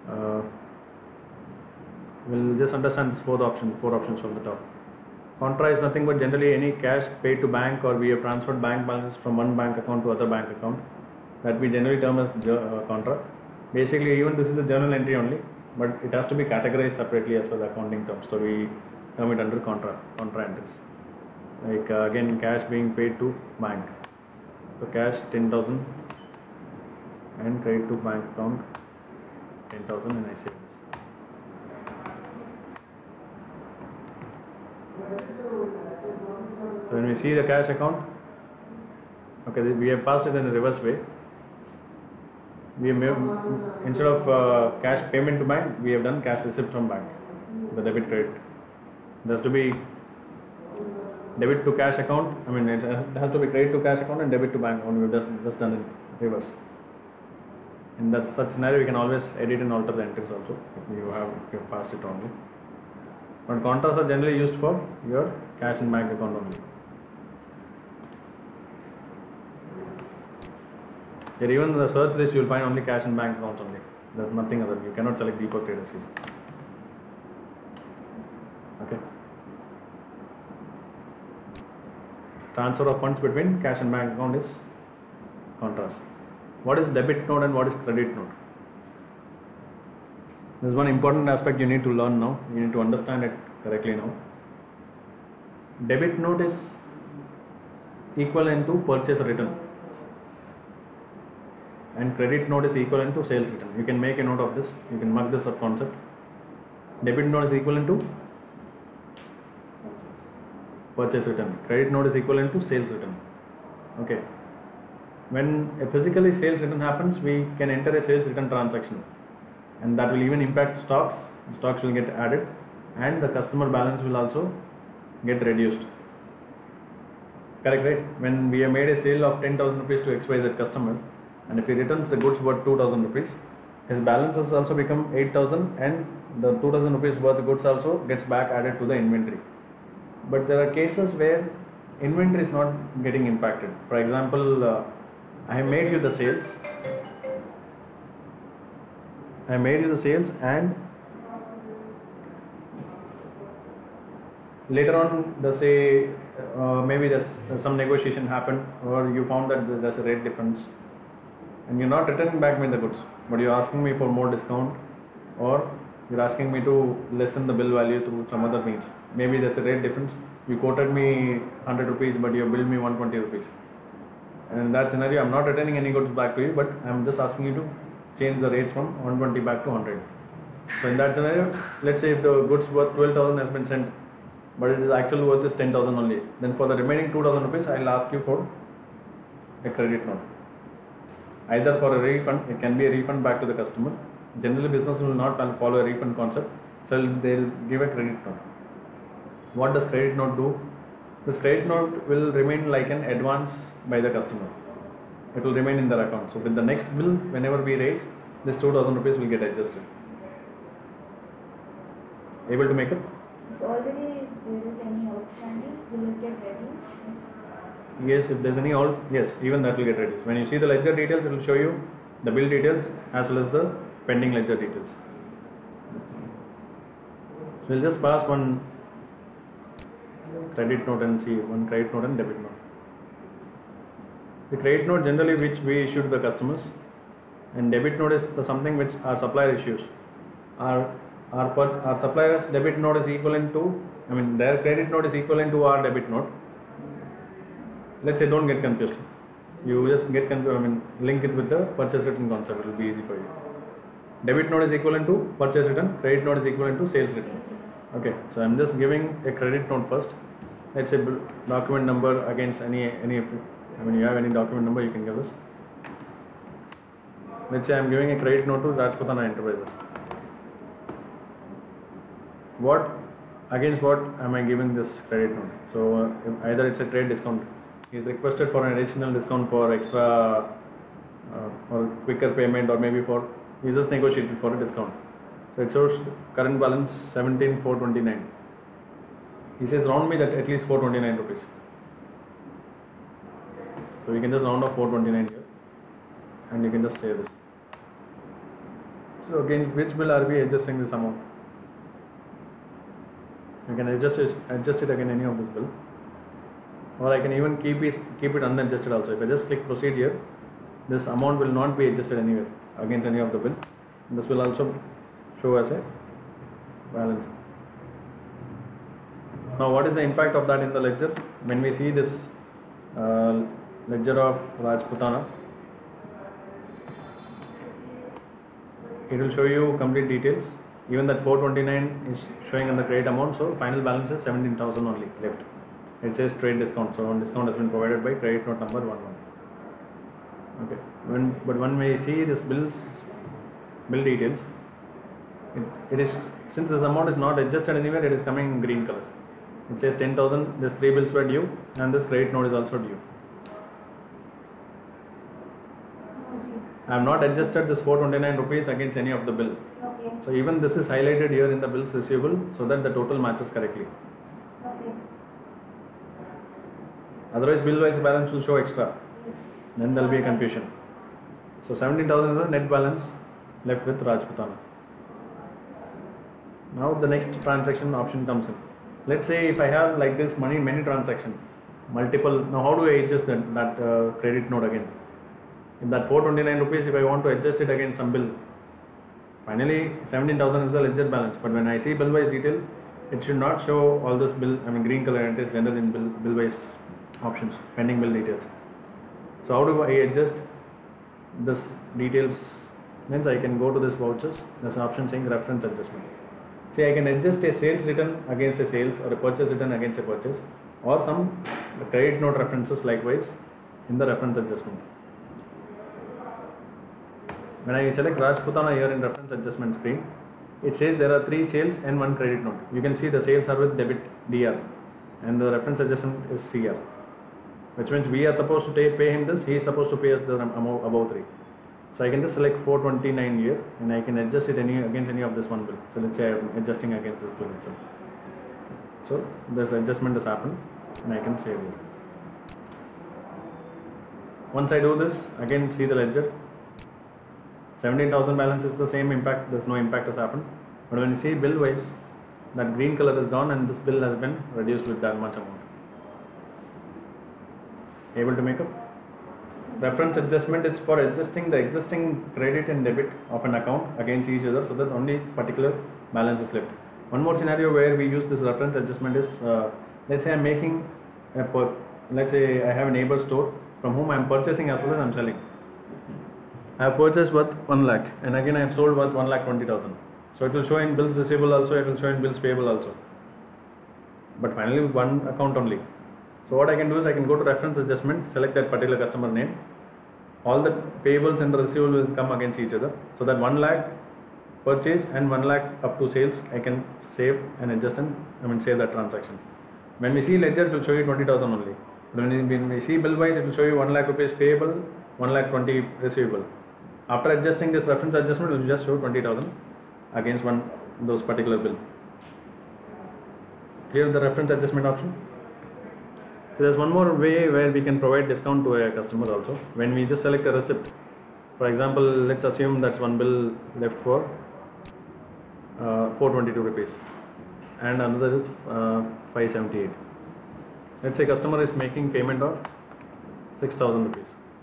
We'll just understand this four options from the top. Contra is nothing but generally any cash paid to bank, or we have transferred bank balances from one bank account to other bank account. That we generally term as contra. Basically, even this is a journal entry only, but it has to be categorized separately as per the accounting terms. So we term it under contra entries. Like again, cash being paid to bank. So cash 10,000 and credit to bank account 10,000, and I save this. So when we see the cash account, okay, we have passed it in a reverse way. We have made, instead of cash payment to bank, we have done cash receipt from bank, the debit credit. There has to be debit to cash account. I mean, it has to be credit to cash account and debit to bank account. We have just done it reverse. In that such scenario, we can always edit and alter the entries also if you have passed it only. But contras are generally used for your cash and bank account only. Here even the search list you will find only cash and bank accounts only. There is nothing other. You cannot select Deepak Traders here. Okay. Transfer of funds between cash and bank account is contrast. What is debit note and what is credit note? There is one important aspect you need to learn now. You need to understand it correctly now. Debit note is equivalent to purchase return, and credit note is equivalent to sales return. You can make a note of this. You can mark this up concept. Debit note is equivalent to purchase return. Credit note is equivalent to sales return. Okay. When a physically sales return happens, we can enter a sales return transaction, and that will even impact stocks. Stocks will get added, and the customer balance will also get reduced. Correct, right? When we have made a sale of 10,000 rupees to XYZ customer, and if he returns the goods worth 2,000 rupees, his balance has also become 8,000, and the 2,000 rupees worth of goods also gets back added to the inventory. But there are cases where inventory is not getting impacted. For example, I have made you the sales. And later on, maybe there's some negotiation happened, or you found that there's a rate difference, and you're not returning back me the goods, but you're asking me for more discount, or you're asking me to lessen the bill value through some other means. Maybe there's a rate difference. You quoted me 100 rupees, but you billed me 120 rupees. And in that scenario, I'm not returning any goods back to you, but I'm just asking you to change the rates from 120 back to 100. So in that scenario, let's say if the goods worth 12,000 has been sent, but it is actual worth is 10,000 only, then for the remaining 2,000 rupees, I'll ask you for a credit note. Either for a refund, it can be a refund back to the customer. Generally, business will not follow a refund concept, so they'll give a credit note. What does credit note do? This credit note will remain like an advance by the customer. It will remain in their account. So with the next bill, whenever we raise, this 2,000 rupees will get adjusted. Able to make it? If already there is any outstanding, will it get reduced? Yes, if there's any yes, even that will get reduced. When you see the ledger details, it will show you the bill details as well as the pending ledger details. So we'll just pass one credit note and see one credit note and debit note. The credit note generally which we issue to the customers, and debit note is something which our supplier issues. Our supplier's debit note is equivalent to, their credit note is equivalent to our debit note. Let's say, don't get confused. You just get confused, link it with the purchase return concept, it will be easy for you. Debit note is equivalent to purchase return, credit note is equivalent to sales return. Okay, so I'm just giving a credit note first. Let's say document number against any you have any document number, you can give us. Let's say I'm giving a credit note to Rajputana Enterprises. Against what am I giving this credit note? So either it's a trade discount. He is requested for an additional discount for extra or quicker payment, or maybe he just negotiated for a discount. So it shows current balance 17,429. He says round me that at least 429 rupees. So we can just round off 429 here, and you can just say this. So again, which bill are we adjusting this amount? You can adjust it again any of this bill, or I can even keep it unadjusted also. If I just click proceed here, this amount will not be adjusted anywhere against any of the bill. This will also show as a balance. Now what is the impact of that in the ledger? When we see this ledger of Rajputana, it will show you complete details. Even that 429 is showing in the credit amount, so final balance is 17,000 only left. It says trade discount, so discount has been provided by credit note number 11. Okay, when we see this bill details, it is, since this amount is not adjusted anywhere, it is coming in green color. It says 10,000, these 3 bills were due, and this credit note is also due. I have not adjusted this 429 rupees against any of the bill. Okay. So even this is highlighted here in the bills receivable, so that the total matches correctly. Okay. Otherwise bill wise balance will show extra. Yes. Then there will be a confusion. So 17,000 is the net balance left with Rajputana. Now the next transaction option comes in. Let's say if I have like this many transactions, multiple. Now how do I adjust that credit note again? In that 429 rupees, if I want to adjust it against some bill, finally 17,000 is the ledger balance. But when I see bill wise detail, it should not show all this bill. Green color, and it is general in bill wise options, pending bill details. So how do I adjust this details? Means I can go to this vouchers. There's an option saying reference adjustment. See, I can adjust a sales return against a sales, or a purchase return against a purchase, or some credit note references likewise in the reference adjustment. When I select Rajputana here in reference adjustment screen, it says there are 3 sales and 1 credit note. You can see the sales are with debit DR, and the reference adjustment is CR, which means we are supposed to pay him this, he is supposed to pay us the amount above 3. So I can just select 429 here, and I can adjust it against any of this one bill. So let's say I am adjusting against this bill itself. So this adjustment has happened, and I can save it. Once I do this, again see the ledger. 17,000 balance is the same impact, there's no impact has happened. But when you see bill wise, that green color is gone and this bill has been reduced with that much amount. Able to make up? Reference adjustment is for adjusting the existing credit and debit of an account against each other, so that only particular balance is left. One more scenario where we use this reference adjustment is, let's say I'm making let's say I have a neighbor store from whom I'm purchasing as well as I'm selling. I have purchased worth 1 lakh, and again I have sold worth 1,20,000. So it will show in bills receivable also, it will show in bills payable also. But finally one account only. So what I can do is I can go to reference adjustment, select that particular customer name. All the payables and the receivable will come against each other. So that 1 lakh purchase and 1 lakh up to sales, I can save and adjust and save that transaction. When we see ledger, it will show you 20,000 only. When we see bill wise, it will show you 1 lakh rupees payable, 1,20,000 receivable. After adjusting this reference adjustment, it will just show 20,000 against those particular bill. Here is the reference adjustment option. So there is one more way where we can provide discount to a customer also. When we just select a receipt, For example, let's assume that's one bill left for 422 rupees and another is 578. Let's say customer is making payment of 6,000 rupees.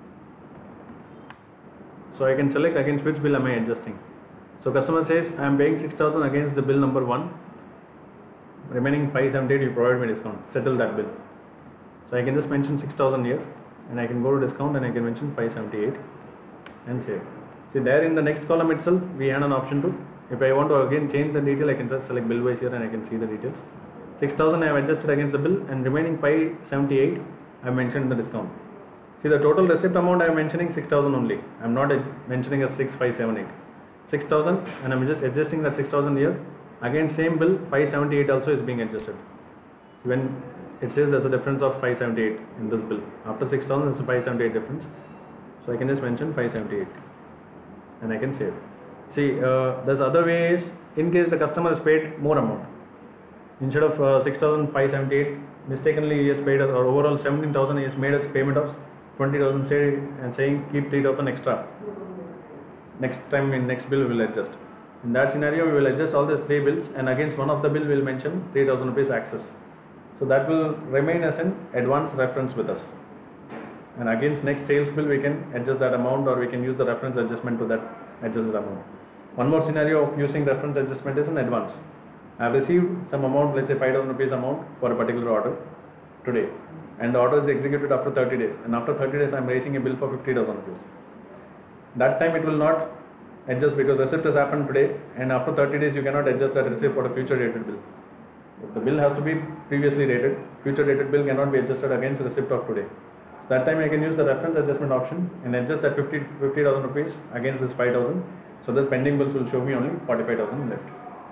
So I can select against which bill am I adjusting. So customer says I am paying 6,000 against the bill number 1, remaining 578 you provide me discount, settle that bill. So I can just mention 6,000 here and I can go to discount and I can mention 578 and save. See, there in the next column itself we had an option to, if I want to again change the detail, I can just select bill wise here and I can see the details. 6,000 I have adjusted against the bill and remaining 578 I mentioned the discount. See, the total receipt amount I am mentioning 6,000 only. I am not mentioning as 6,578. 6,000 and I am just adjusting that 6,000 here. Again same bill 578 also is being adjusted. When it says there's a difference of 578 in this bill. After 6,000 there's a 578 difference. So I can just mention 578 and I can save. See, there's other ways in case the customer has paid more amount. Instead of 6,578, mistakenly he has paid us, or overall 17,000, he has made us payment of 20,000 and saying keep 3,000 extra. Next time in next bill we will adjust. In that scenario we will adjust all these 3 bills and against one of the bill we will mention 3,000 rupees access. So that will remain as an advance reference with us. And against next sales bill we can adjust that amount or we can use the reference adjustment to that adjusted amount. One more scenario of using reference adjustment is an advance. I have received some amount, let's say 5,000 rupees amount for a particular order today, and the order is executed after 30 days, and after 30 days I am raising a bill for 50,000 rupees. That time it will not adjust because receipt has happened today, and after 30 days you cannot adjust that receipt for a future dated bill. The bill has to be previously dated. Future dated bill cannot be adjusted against the receipt of today. That time I can use the reference adjustment option and adjust that 50,000 rupees against this 5,000. So the pending bills will show me only 45,000 left.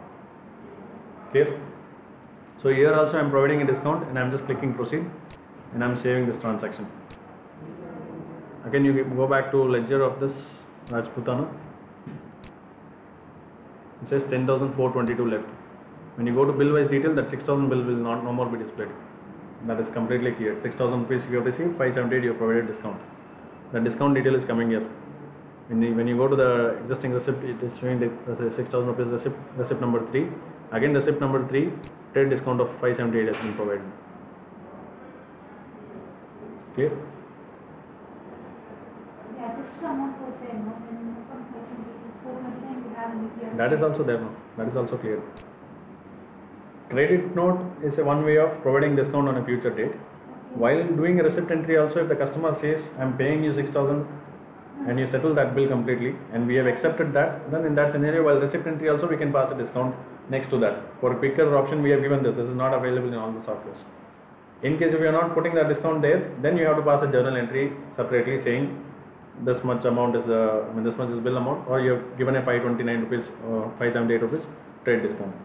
Clear? So here also I am providing a discount and I am just clicking proceed and I am saving this transaction. Again you go back to ledger of this Rajputana. It says 10,422 left. When you go to bill wise detail, that 6,000 bill will no more be displayed. That is completely clear. 6,000 rupees you have received, 578 you have provided discount. The discount detail is coming here. When you go to the existing receipt, it is showing the 6,000 rupees receipt number 3. Again receipt number 3, trade discount of 578 has been provided. Clear? Yeah, this amount was there, no? When from 429 we have in here. That is also there now. That is also clear. Credit note is one way of providing discount on a future date. While doing a receipt entry also, if the customer says I am paying you 6,000 and you settle that bill completely and we have accepted that, then in that scenario while receipt entry also we can pass a discount next to that. For a quicker option we have given this. This is not available in all the softwares. In case if you are not putting that discount there, then you have to pass a journal entry separately saying this much amount is this much is bill amount, or you have given a 529 rupees or 578 rupees trade discount.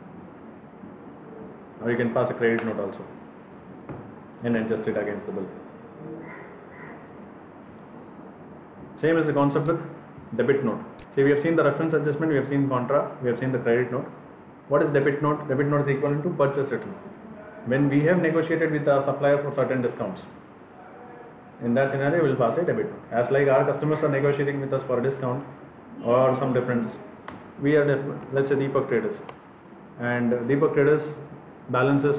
Or you can pass a credit note also and adjust it against the bill. Same as the concept with debit note. See, we have seen the reference adjustment, we have seen contra, we have seen the credit note. What is debit note? Debit note is equivalent to purchase return. When we have negotiated with our supplier for certain discounts, in that scenario we will pass a debit note. As like our customers are negotiating with us for a discount or some difference, we are let's say Deepak Traders, and Deepak Traders balance is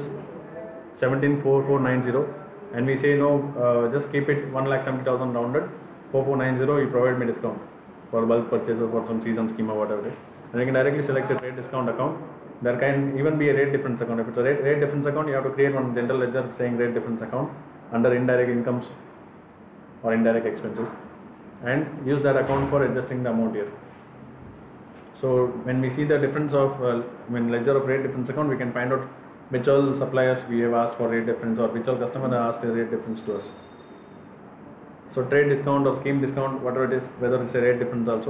17,490 and we say no, just keep it 1,70,000 rounded, 4,490 you provide me discount for bulk purchase or for some season scheme or whatever it is, and you can directly select a trade discount account. There can even be a rate difference account. If it's a rate difference account, you have to create one general ledger saying rate difference account under indirect incomes or indirect expenses and use that account for adjusting the amount here. So when we see the difference of ledger of rate difference account, we can find out which all suppliers we have asked for rate difference or which all customer asked a rate difference to us. So trade discount or scheme discount, whatever it is, whether it's a rate difference also.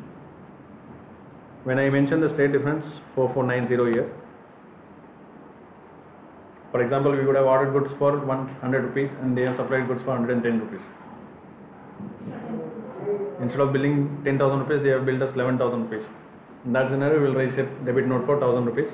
When I mention the trade difference 4,490 here, for example, we would have ordered goods for 100 rupees and they have supplied goods for 110 rupees. Instead of billing 10,000 rupees, they have billed us 11,000 rupees. In that scenario, we will raise a debit note for 1,000 rupees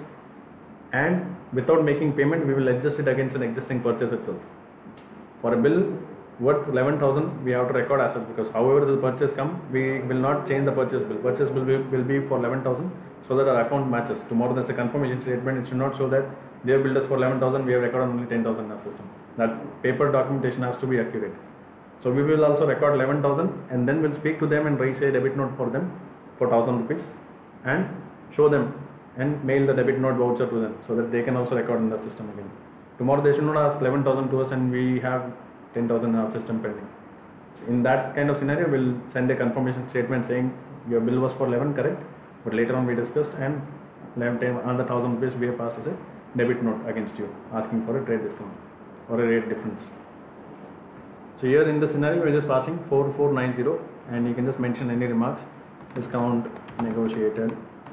and without making payment, we will adjust it against an existing purchase itself. For a bill worth 11,000 we have to record as such, because however the purchase come, we will not change the purchase bill. Purchase bill will be for 11,000, so that our account matches. Tomorrow there's a confirmation statement, it should not show that they have billed us for 11,000, we have recorded only 10,000 in our system. That paper documentation has to be accurate. So we will also record 11,000 and then we'll speak to them and raise a debit note for them for 1,000 rupees and show them and mail the debit note voucher to them, so that they can also record in the system again. Tomorrow they should not ask 11,000 to us and we have 10,000 in our system pending. So in that kind of scenario, we'll send a confirmation statement saying your bill was for 11, correct, but later on we discussed, and another 1,000 rupees we have passed as a debit note against you, asking for a trade discount or a rate difference. So here in the scenario, we are just passing 4490, and you can just mention any remarks. Discount negotiated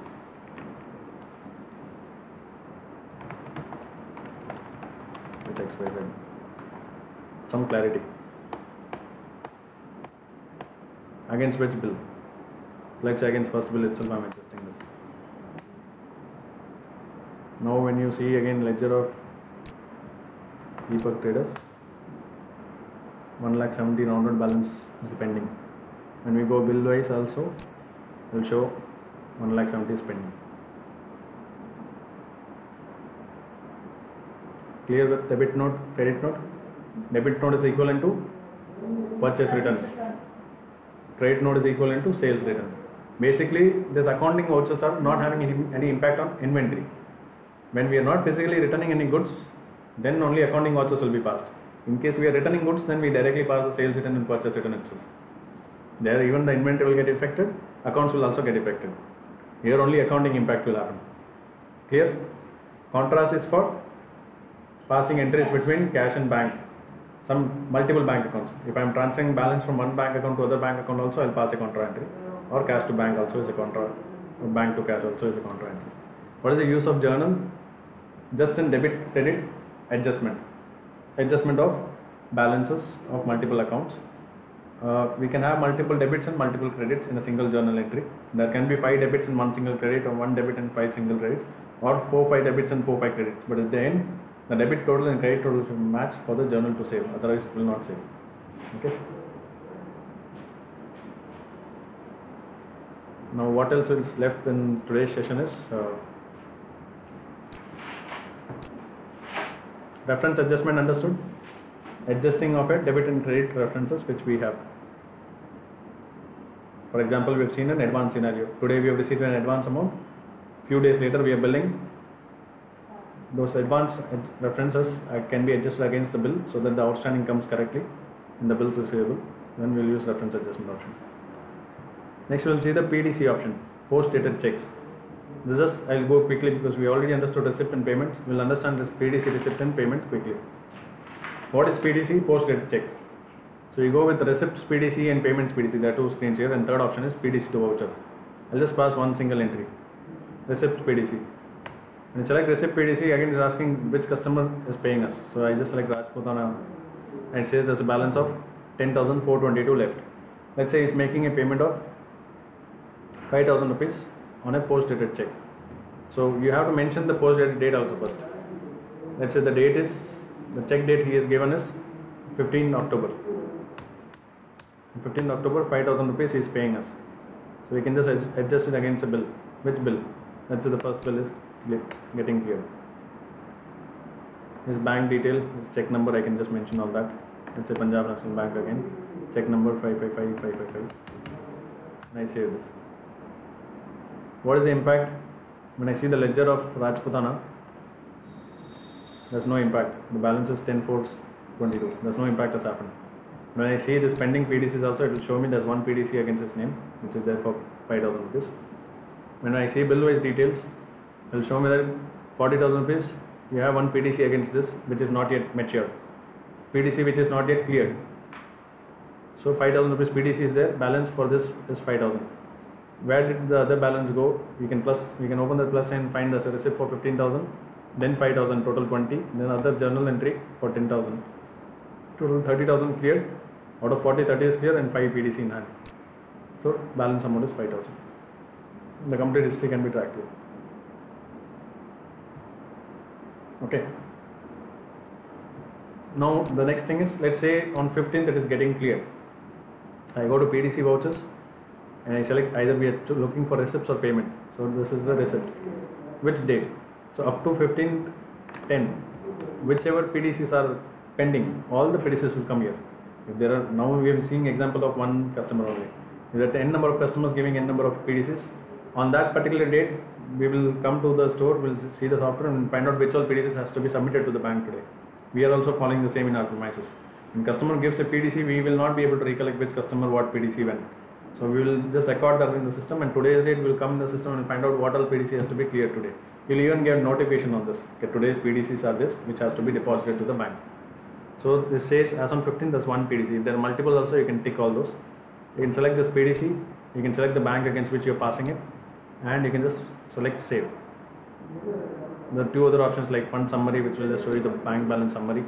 with XYZ. Some clarity. Against which bill? Let's say against first bill itself I am adjusting this. Now when you see again ledger of Deepak Traders, 1,70,000 rounded balance is pending. When we go bill wise also, it will show 1,70,000 is pending. Clear with debit note, credit note? Debit note is equivalent to purchase return. Credit note is equivalent to sales return. Basically, these accounting vouchers are not having any impact on inventory. When we are not physically returning any goods, then only accounting vouchers will be passed. In case we are returning goods, then we directly pass the sales return and purchase return itself. There even the inventory will get affected, accounts will also get affected. Here only accounting impact will happen. Here, contrast is for passing entries between cash and bank, some multiple bank accounts. If I am transferring balance from one bank account to other bank account also, I will pass a contra entry, or cash to bank also is a contra, or bank to cash also is a contra entry. What is the use of journal? Just in debit credit adjustment of balances of multiple accounts. We can have multiple debits and multiple credits in a single journal entry. There can be 5 debits and 1 single credit, or 1 debit and 5 single credits, or 4-5 debits and 4-5 credits. But at the end, the debit total and credit total should match for the journal to save, otherwise it will not save. Okay. Now what else is left in today's session is reference adjustment understood? Adjusting of a debit and credit references which we have. For example, we have seen an advance scenario. Today we have received an advance amount. Few days later we are billing. Those advance references can be adjusted against the bill so that the outstanding comes correctly in the bills receivable. Then we will use reference adjustment option. Next we will see the PDC option, post dated checks. This is, I will go quickly because we already understood receipt and payments. We will understand this PDC, receipt and payment quickly. What is PDC? Post dated check. So you go with receipts PDC and payments PDC. There are 2 screens here, and third option is PDC to voucher. I'll just pass one single entry. Receipt PDC. When you select receipt PDC, again it is asking which customer is paying us. So I just select Rajputana and it says there's a balance of 10,422 left. Let's say he's making a payment of 5,000 rupees on a post dated check. So you have to mention the post dated date also first. Let's say the date is, the check date he has given is 15 October. 15 October, 5,000 rupees he is paying us. So we can just adjust it against the bill. Which bill? Let's say the first bill is getting cleared. His bank detail, his check number, I can just mention all that. Let's say Punjab National Bank again. Check number 555555. And I save this. What is the impact? When I see the ledger of Rajputana, there's no impact. The balance is 10,422. There's no impact has happened. When I see this pending PDCs also, it will show me there's one PDC against his name, which is there for 5,000 rupees. When I see bill wise details, it will show me that 40,000 rupees, you have one PDC against this, which is not yet matured. PDC which is not yet cleared. So 5,000 rupees PDC is there, balance for this is 5,000. Where did the other balance go? We can open the plus and find the receipt for 15,000, then 5,000, total 20, then other journal entry for 10,000. Total 30,000 cleared. Out of 40, 30 is clear and 5 PDC in hand. So balance amount is 5,000. The complete history can be tracked here. Okay. Now the next thing is, let's say on 15th it is getting cleared. I go to PDC vouchers and I select either we are looking for receipts or payment. So this is the receipt. Which date? So up to 15th 10, whichever PDCs are pending, all the PDCs will come here. If there are, now we are seeing example of one customer only. If there are n number of customers giving n number of PDCs, on that particular date we will come to the store, we'll see the software and find out which all PDCs has to be submitted to the bank today. We are also following the same in our premises. When customer gives a PDC, we will not be able to recollect which customer what PDC went. So we will just record that in the system, and today's date will come in the system and find out what all PDC has to be cleared today. You'll even get notification on this. Okay, today's PDCs are this, which has to be deposited to the bank. So this says as on 15th, there's one PDC. If there are multiple also, you can tick all those. You can select this PDC, you can select the bank against which you're passing it, and you can just select save. The two other options like fund summary, which will just show you the bank balance summary,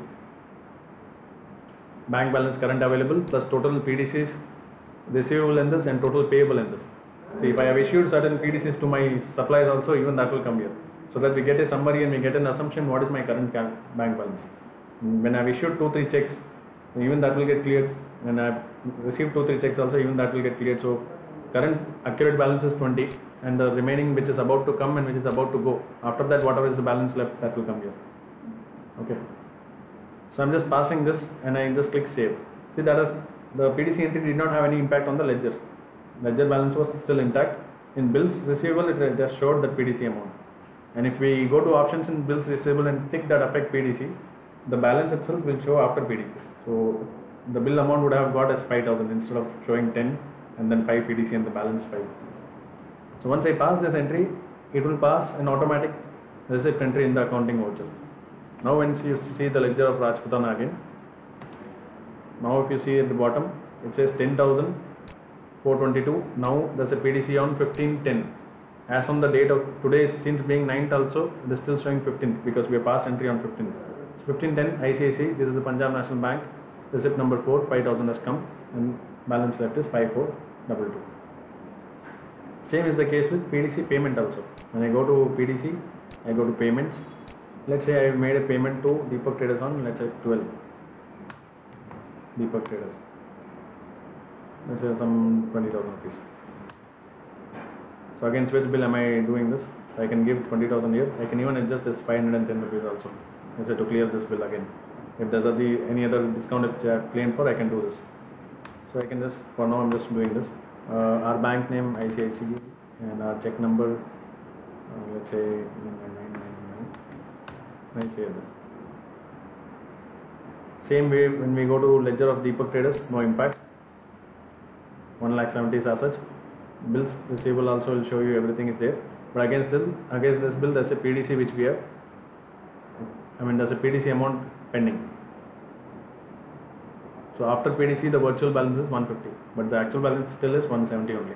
bank balance current available plus total PDCs receivable in this and total payable in this. See, if I have issued certain PDCs to my suppliers also, even that will come here, so that we get a summary and we get an assumption what is my current bank balance. When I have issued 2-3 checks, even that will get cleared. When I have received 2-3 checks also, even that will get cleared. So current accurate balance is 20, and the remaining which is about to come and which is about to go, after that whatever is the balance left, that will come here. Okay, so I'm just passing this and I just click save. See, that is, the PDC entry did not have any impact on the ledger. Ledger balance was still intact. In bills receivable, it just showed that PDC amount. And if we go to options in bills receivable and tick that affect PDC, the balance itself will show after PDC. So the bill amount would have got as 5,000 instead of showing 10 and then 5 PDC and the balance 5. So once I pass this entry, it will pass an automatic receipt entry in the accounting voucher. Now once you see the ledger of Rajputana again, now if you see at the bottom, it says 10,422. Now there's a PDC on 15/10. As on the date of today, since being 9th also, it is still showing 15th because we have passed entry on 15th. 15/10 ICICI, this is the Punjab National Bank, receipt number 4, 5,000 has come and balance left is 5422. Same is the case with PDC payment also. When I go to PDC, I go to payments. Let's say I made a payment to Deepak Traders on, let's say 12. Deepak Traders. Let's say some 20,000 rupees. So against which bill am I doing this? So I can give 20,000 here. I can even adjust this 510 rupees also. Let's say to clear this bill again. If there's any other discount which I have claimed for, I can do this. So I can just, for now I'm just doing this. Our bank name ICICI and our check number, let's say 9999. I save this. Same way when we go to ledger of Deepak Traders, no impact. 1,70,000 is as such. Bills receivable also will show you everything is there. But against this bill, there's a PDC which we have. There's a PDC amount pending. So after PDC, the virtual balance is 150, but the actual balance still is 170 only.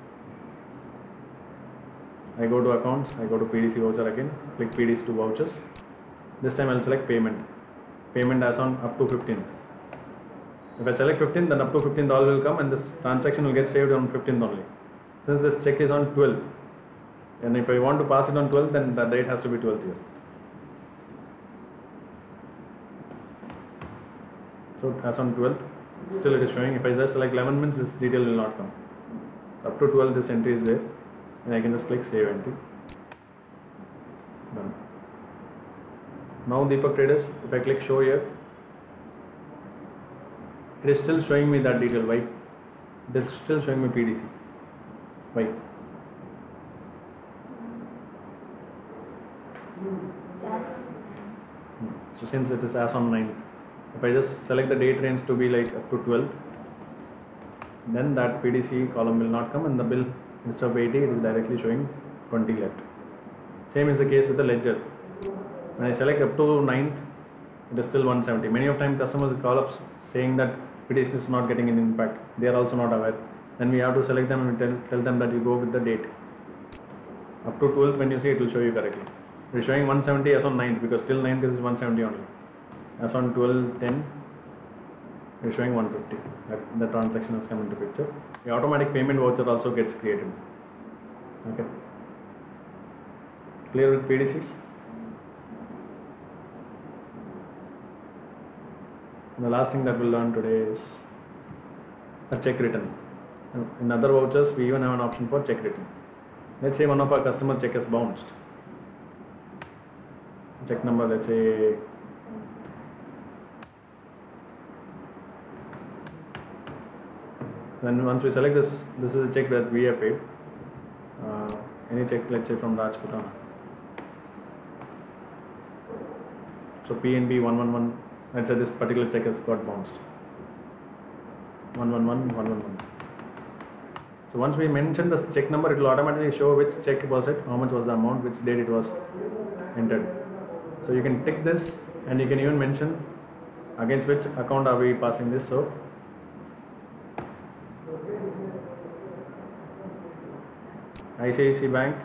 I go to accounts, I go to PDC voucher again, click PDC to vouchers. This time I'll select payment. Payment as on up to 15th. If I select 15th, then up to 15th all will come and this transaction will get saved on 15th only. Since this check is on 12th, and if I want to pass it on 12th, then the date has to be 12th here. So as on 12th, still it is showing. If I just select 11 means this detail will not come. So up to 12 this entry is there, and I can just click save entry. Done. Now Deepak Traders, if I click show here, it is still showing me that detail. Why? It is still showing me PDC. Why? So since it is as on 9th, if I just select the date range to be like up to 12th, then that PDC column will not come and the bill instead of 80 it is directly showing 20 left. Same is the case with the ledger. When I select up to 9th, it is still 170. Many of time customers call up saying that PDC is not getting an impact. They are also not aware. Then we have to select them and tell them that you go with the date. Up to 12th when you see it will show you correctly. It is showing 170 as on 9th because till 9th it is 170 only. As on 12/10 it is showing 150. The transaction has come into picture. The automatic payment voucher also gets created. Okay. Clear with PDCs? And the last thing that we'll learn today is a check return. In other vouchers, we even have an option for check return. Let's say one of our customer check has bounced. Check number, let's say then once we select this is a check that we have paid. Any check, let's say from Rajputana. So PNB 111, let's say this particular check has got bounced. 111, 111. So once we mention the check number, it will automatically show which check was it, how much was the amount, which date it was entered. So you can tick this, and you can even mention against which account are we passing this. So ICICI Bank,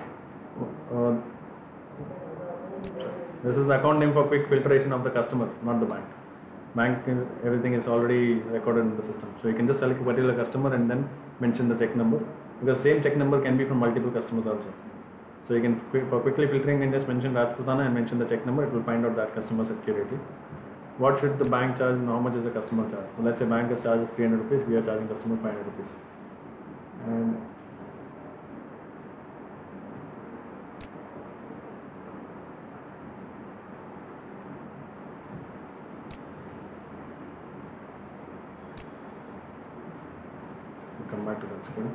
this is the account name for quick filtration of the customer, not the bank. Everything is already recorded in the system. So you can just select a particular customer and then mention the check number, because same check number can be from multiple customers also. So you can, for quickly filtering, you can just mention Rajputana and mention the check number. It will find out that customer's accurately. What should the bank charge and how much is the customer charge? So let's say bank has charges 300 rupees, we are charging customer 500 rupees. And come back to that screen.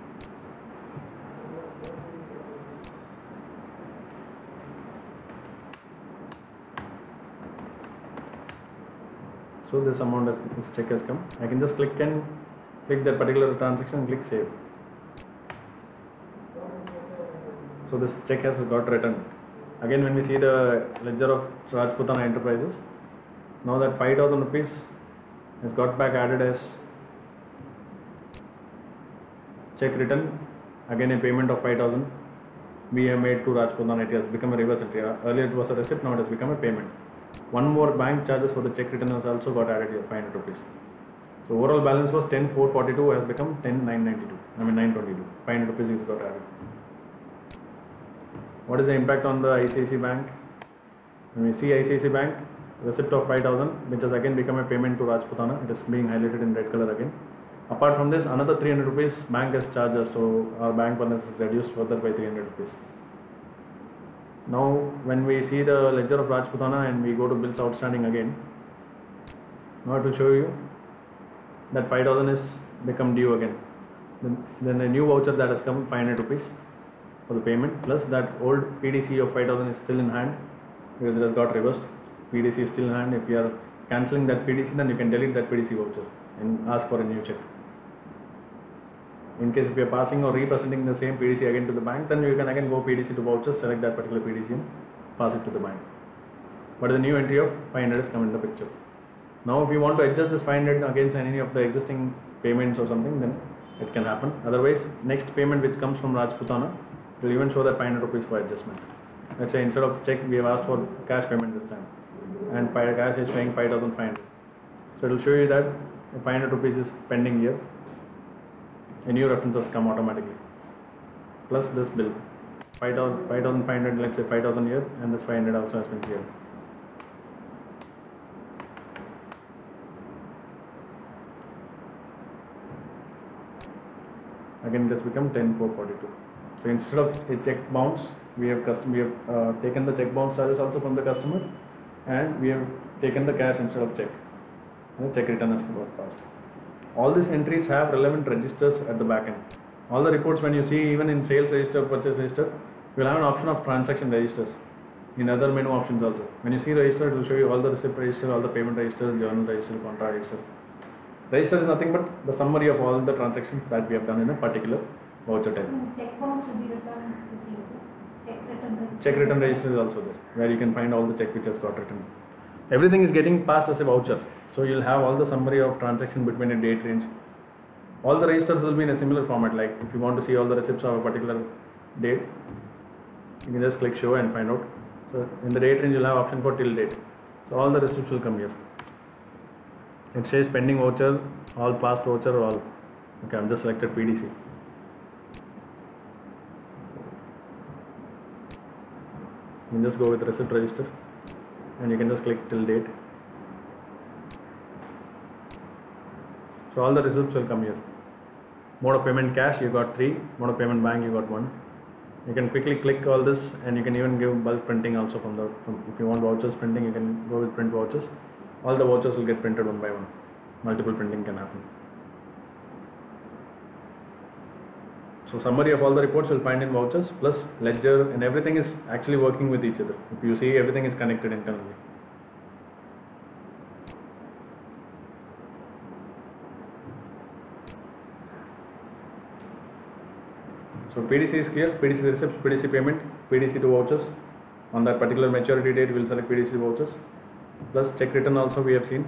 So this amount, this check has come. I can just click that particular transaction and click save. So this check has got returned. Again, when we see the ledger of Rajputana Enterprises, now that 5,000 rupees has got back added as check return. Again, a payment of 5,000 we have made to Rajputana. It has become a reverse entry. Earlier it was a receipt, now it has become a payment. One more bank charges for the check return has also got added here, 500 rupees. So overall balance was 10,442, has become 10,992. 922. 500 rupees is got added. What is the impact on the ICICI Bank? When we see ICICI Bank, receipt of 5,000, which has again become a payment to Rajputana. It is being highlighted in red color again. Apart from this, another 300 rupees bank has charged us, so our bank balance is reduced further by 300 rupees. Now, when we see the ledger of Rajputana and we go to bills outstanding again, now it will show you that 5,000 is become due again. Then a new voucher that has come, 500 rupees for the payment, plus that old PDC of 5,000 is still in hand because it has got reversed. PDC is still in hand. If you are cancelling that PDC, then you can delete that PDC voucher and ask for a new check. In case if you are passing or representing the same PDC again to the bank, then you can again go PDC to vouchers, select that particular PDC and pass it to the bank. But the new entry of 500 has come in the picture. Now if you want to adjust this 500 against any of the existing payments or something, then it can happen. Otherwise, next payment which comes from Rajputana will even show that 500 rupees for adjustment. Let's say instead of check we have asked for cash payment this time, and cash is paying 5,500. So it will show you that 500 rupees is pending here. A new reference has come automatically, plus this bill 5,500, let's say 5,000 here, and this 500 also has been cleared. Again it has become 10,442. So instead of a check bounce, we have taken the check bounce charges also from the customer, and we have taken the cash instead of check. And the check return has got passed. All these entries have relevant registers at the back end. All the reports, when you see even in sales register, purchase register, you will have an option of transaction registers in other menu options also. When you see register, it will show you all the receipt register, all the payment register, journal register, contract register. Register is nothing but the summary of all the transactions that we have done in a particular voucher type. Check bounce should be returned received. Check return register is also there, where you can find all the check which has got written. Everything is getting passed as a voucher. So you'll have all the summary of transaction between a date range. All the registers will be in a similar format. Like if you want to see all the receipts of a particular date, you can just click show and find out. So in the date range, you'll have option for till date. So all the receipts will come here. It says pending voucher, all past voucher, all. Okay, I've just selected PDC. You can just go with receipt register, and you can just click till date. So all the receipts will come here. Mode of payment cash, you got 3. Mode of payment bank, you got 1. You can quickly click all this, and you can even give bulk printing also if you want vouchers printing, you can go with print vouchers. All the vouchers will get printed one by one. Multiple printing can happen. So summary of all the reports you'll find in vouchers, plus ledger, and everything is actually working with each other. If you see, everything is connected internally. So PDC is clear, PDC receipts, PDC payment, PDC to vouchers. On that particular maturity date, we will select PDC vouchers. Plus check return also we have seen.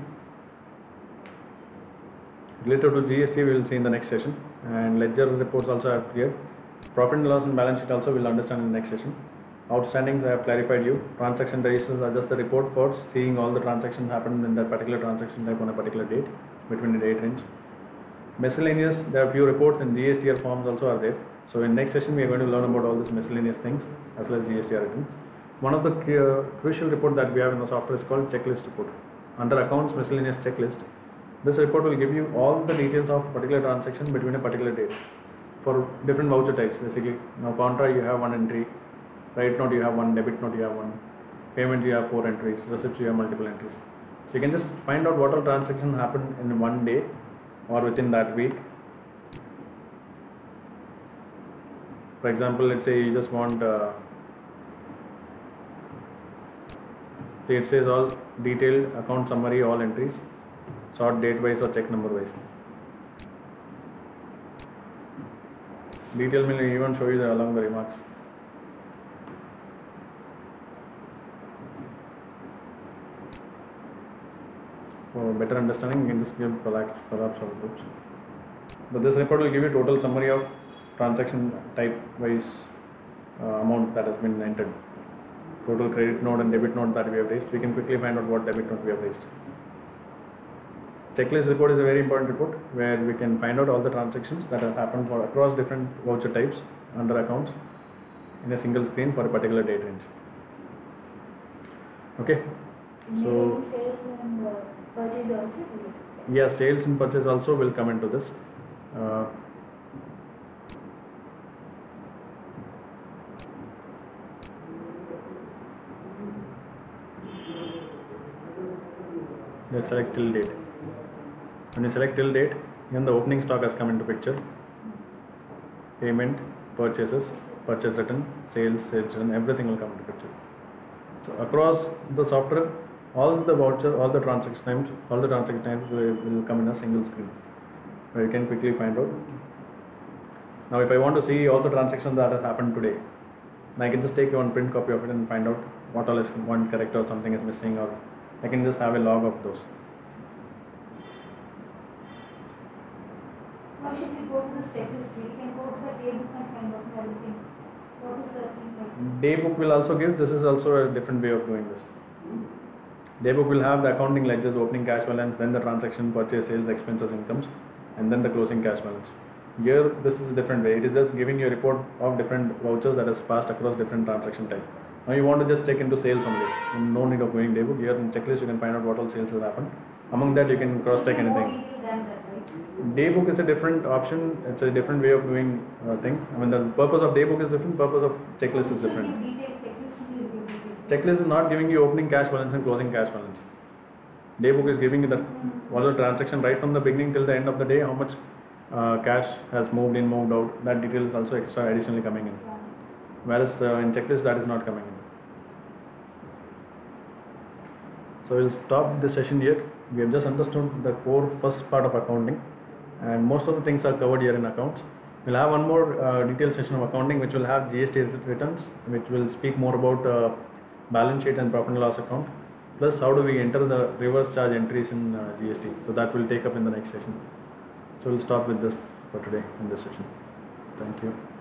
Related to GST we will see in the next session, and ledger reports also I have cleared. Profit and loss and balance sheet also we will understand in the next session. Outstandings I have clarified you. Transaction registers are just the report for seeing all the transactions happened in that particular transaction type on a particular date, between the date range. Miscellaneous, there are few reports and GSTR forms also are there. So in next session we are going to learn about all these miscellaneous things as well as GSTR returns. One of the crucial report that we have in the software is called checklist report. Under accounts miscellaneous checklist, this report will give you all the details of particular transaction between a particular date for different voucher types. Basically, now contra you have 1 entry, credit note you have 1, debit note you have 1, payment you have 4 entries, receipts you have multiple entries. So you can just find out what all transactions happened in one day or within that week. For example, let's say you just want it says all detailed account summary, all entries, sort date wise or check number wise. Detail will even show you along the remarks. For better understanding, you can just give collapse or groups. But this report will give you total summary of transaction type wise amount that has been entered. Total credit note and debit note that we have raised. We can quickly find out what debit note we have raised. Checklist report is a very important report where we can find out all the transactions that have happened for across different voucher types under accounts in a single screen for a particular date range. Okay. So sales and purchase also. yeah, sales and purchase also will come into this. Let's select till date. When you select till date, then the opening stock has come into picture. Payment, purchases, purchase return, sales return, everything will come into picture. So across the software, all the voucher, all the transaction times will come in a single screen where you can quickly find out. Now if I want to see all the transactions that have happened today, I can just take one print copy of it and find out what all is one correct or something is missing, or I can just have a log of those. Why should we go to the checklist? We can go to the daybook and find out everything. What is the thing like? Daybook will also give, this is also a different way of doing this. Daybook will have the accounting ledgers, opening cash balance, then the transaction, purchase, sales, expenses, incomes, and then the closing cash balance. Here, this is a different way. It is just giving you a report of different vouchers that has passed across different transaction type. Now you want to just check into sales only. No need of going daybook. Here in checklist, you can find out what all sales has happened. Among that, you can cross check anything. Daybook is a different option. It's a different way of doing things. I mean, the purpose of daybook is different. Purpose of checklist is different. Checklist is not giving you opening cash balance and closing cash balance. Daybook is giving you the all the transaction right from the beginning till the end of the day. How much cash has moved in, moved out. That detail is also extra additionally coming in. Whereas in checklist that is not coming in. So we'll stop this session here. We have just understood the core first part of accounting, and most of the things are covered here in accounts. We'll have one more detailed session of accounting which will have GST returns, which will speak more about balance sheet and profit and loss account, plus how do we enter the reverse charge entries in GST. So that will take up in the next session. So we'll stop with this for today in this session. Thank you.